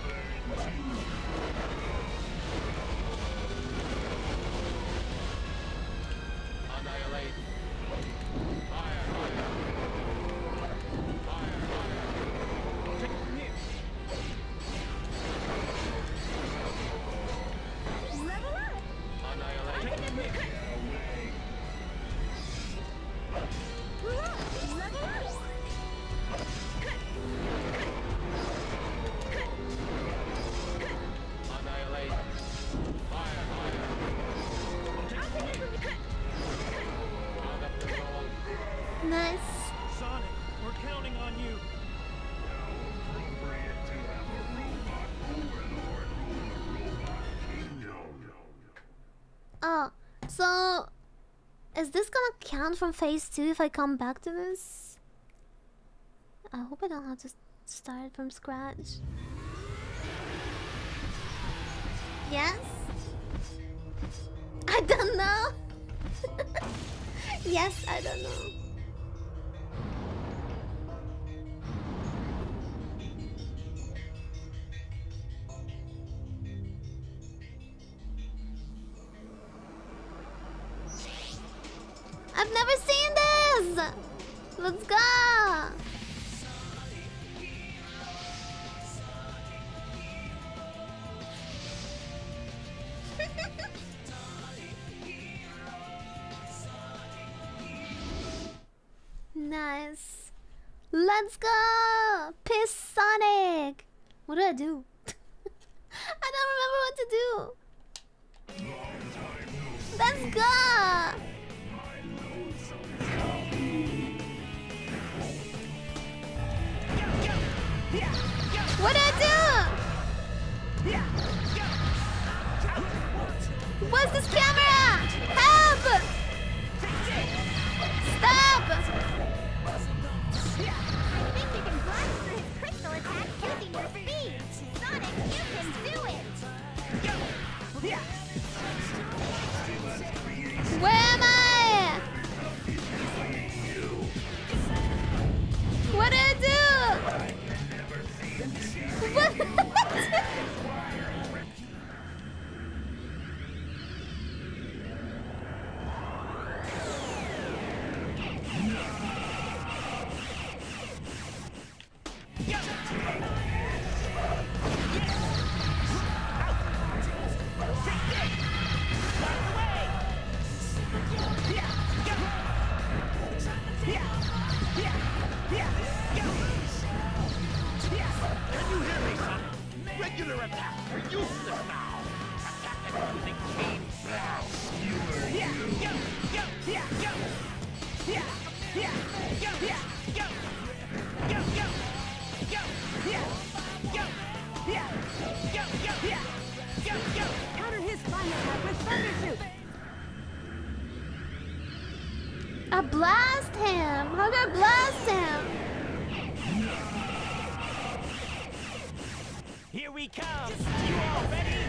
Annihilate. Fire, fire. Fire, fire. I'll take it from here. Level up! Annihilate. Take it from here. Level up! Annihilate. Fire, fire. I'll take it from here. Out of control. Nice. Sonic, we're counting on you. Appropriate to have a robot overlord rule the robot kingdom. Oh, so is this gonna count from phase 2 if I come back to this? I hope I don't have to start from scratch. Yes? I don't know. Yes, I don't know. I've never seen this! Let's go! Nice. Let's go! Piss Sonic! What do I do? I don't remember what to do. Let's go! What do I do? What's this camera? Help! Stop! I think you can blast through his crystal attack using your speed. Sonic, you can do it! Where am I? What do I do? What? Can you hear me, son? Regular attack are useless now. Attack using Chain Blast. Counter his final attack with Thunder Shoot! I blast him. How do I blast him? Here we come. You all ready?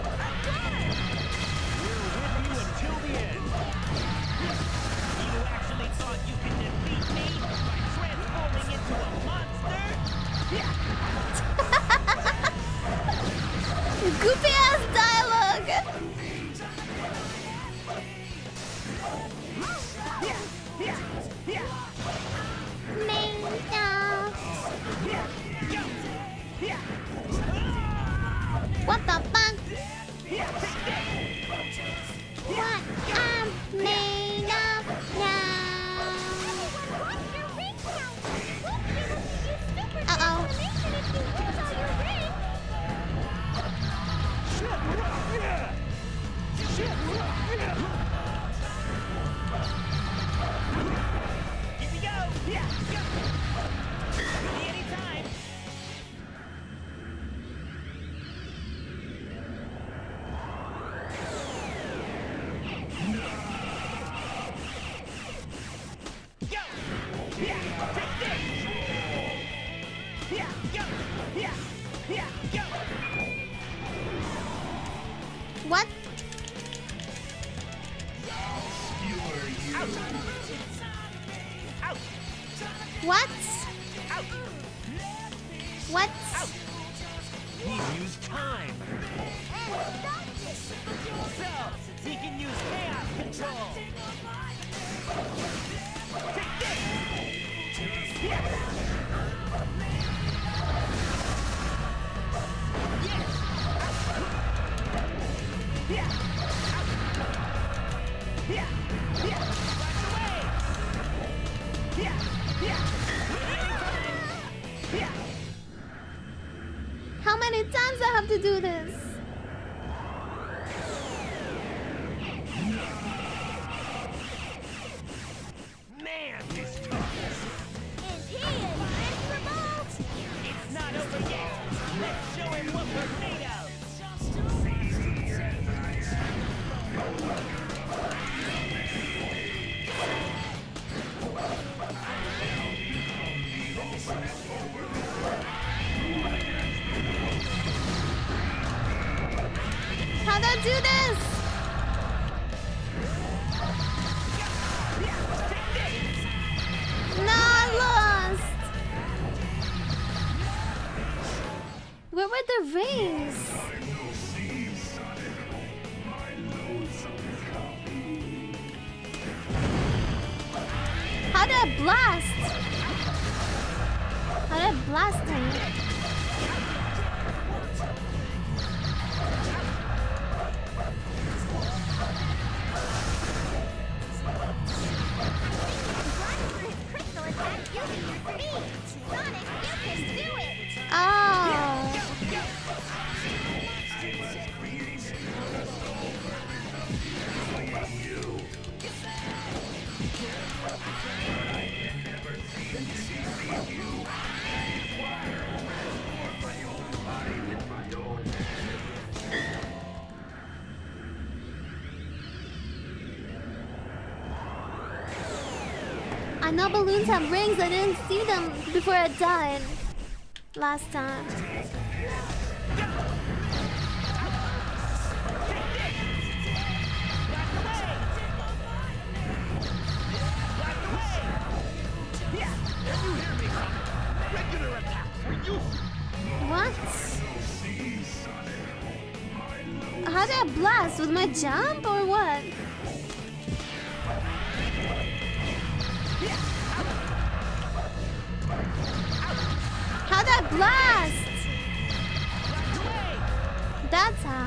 We're with you until the end. You actually thought you could defeat me by transforming into a monster? Goofy ass dialogue. What the fuck? What I'm made of now. Uh-oh. Here we go. Ready anytime. Go. Take this. Go. What? Out. Out. What? Out. What? Out. He's used time. So, he can use chaos control. Take this. Yes. Yeah. Yeah. Yeah. Flash away. Yeah. Yeah. Yeah. How many times I have to do this? Man, this tough. And he is invincible. It's not over yet. Let's show him what we're made of. How do I do this? No, I lost. Where were the rings? How did I blast? How did I blast him? Crystal attack using your speed. Sonic, you can do it. Oh. I know balloons have rings. I didn't see them before I died last time. Regular attacks are useless. What? How did I blast? With my jump or what? How did I blast? That's how.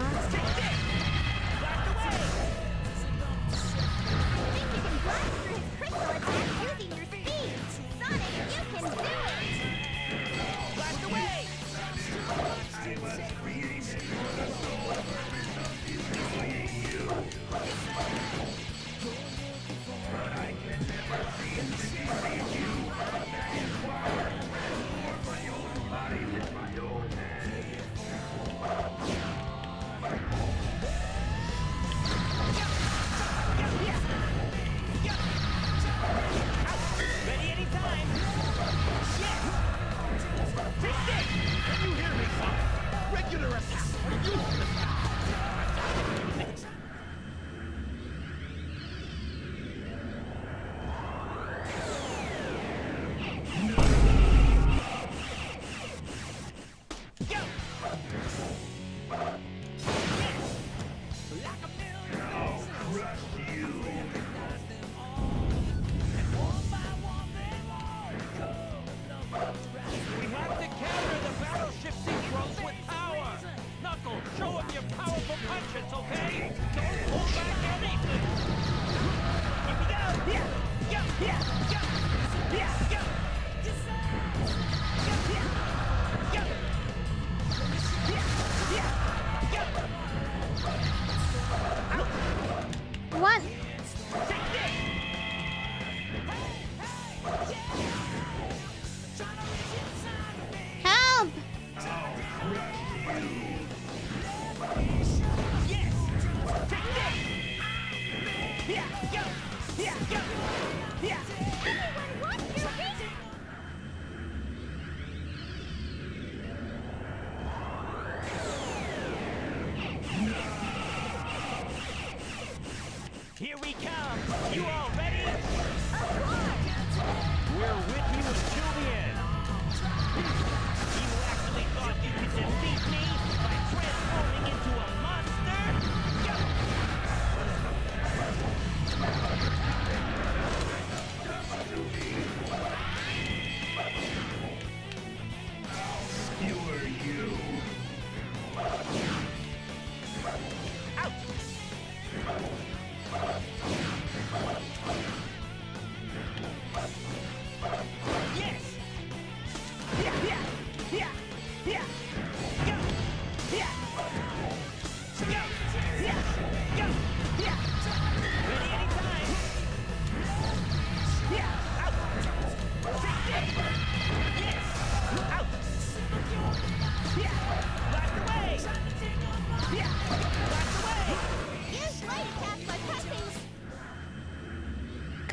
Think you can blast through his crystal attack using your speed. Sonic, you can do it. Blast away.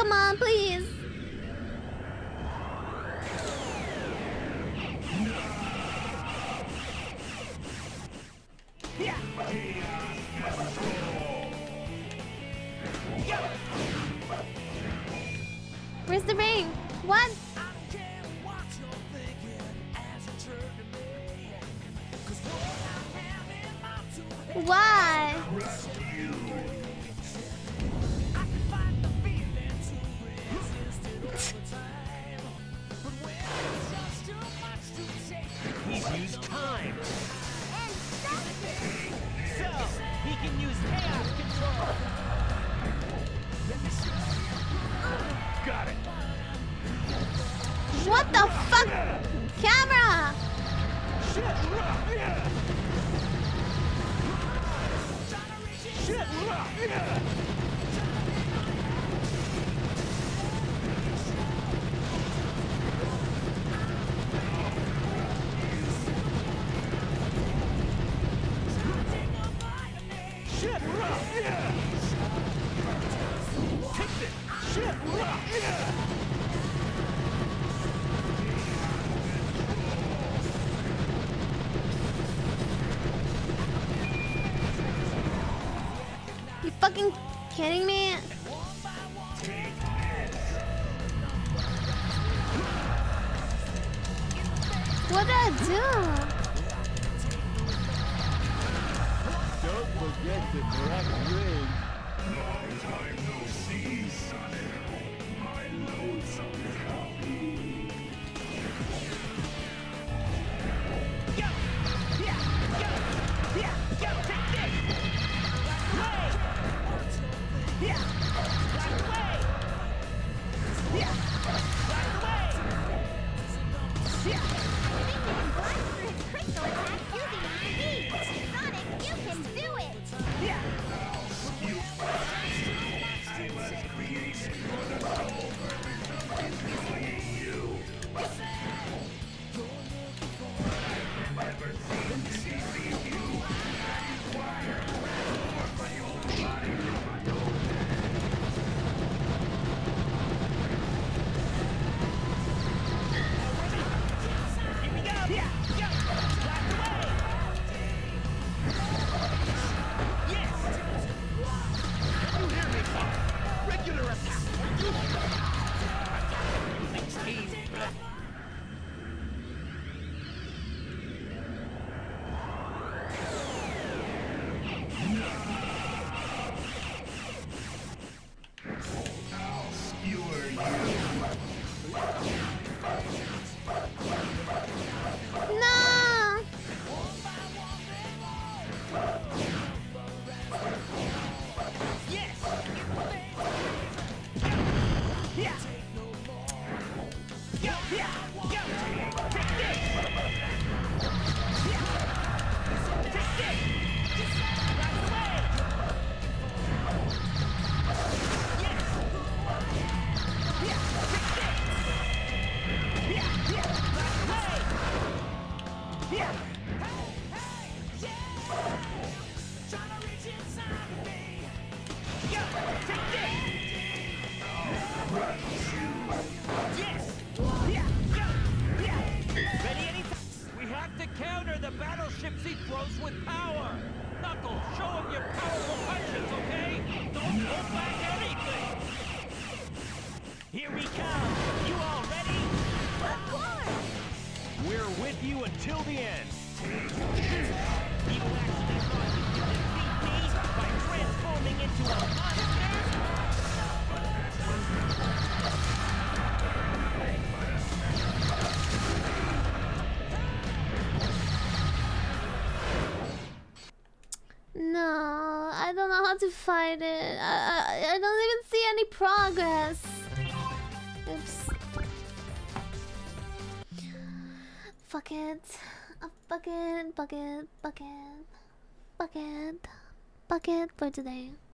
Come on, please. Where's the ring? What? Why? He's used time. So, he can use chaos control. Got it. What the fuck? Camera! You fucking kidding me? What did I do? Don't forget the black ring. Long time no see, Sonic. My loathsome copy. No! Ready anytime? We have to counter the battleships he throws with power. Knuckles, show him your powerful punches, okay? Don't hold back anything. Here we come. You all ready? Of course! We're with you until the end. You actually thought you could defeat me by transforming into a monster? No, I don't know how to fight it. I don't even see any progress. Oops. Fuck it. Bucket for today.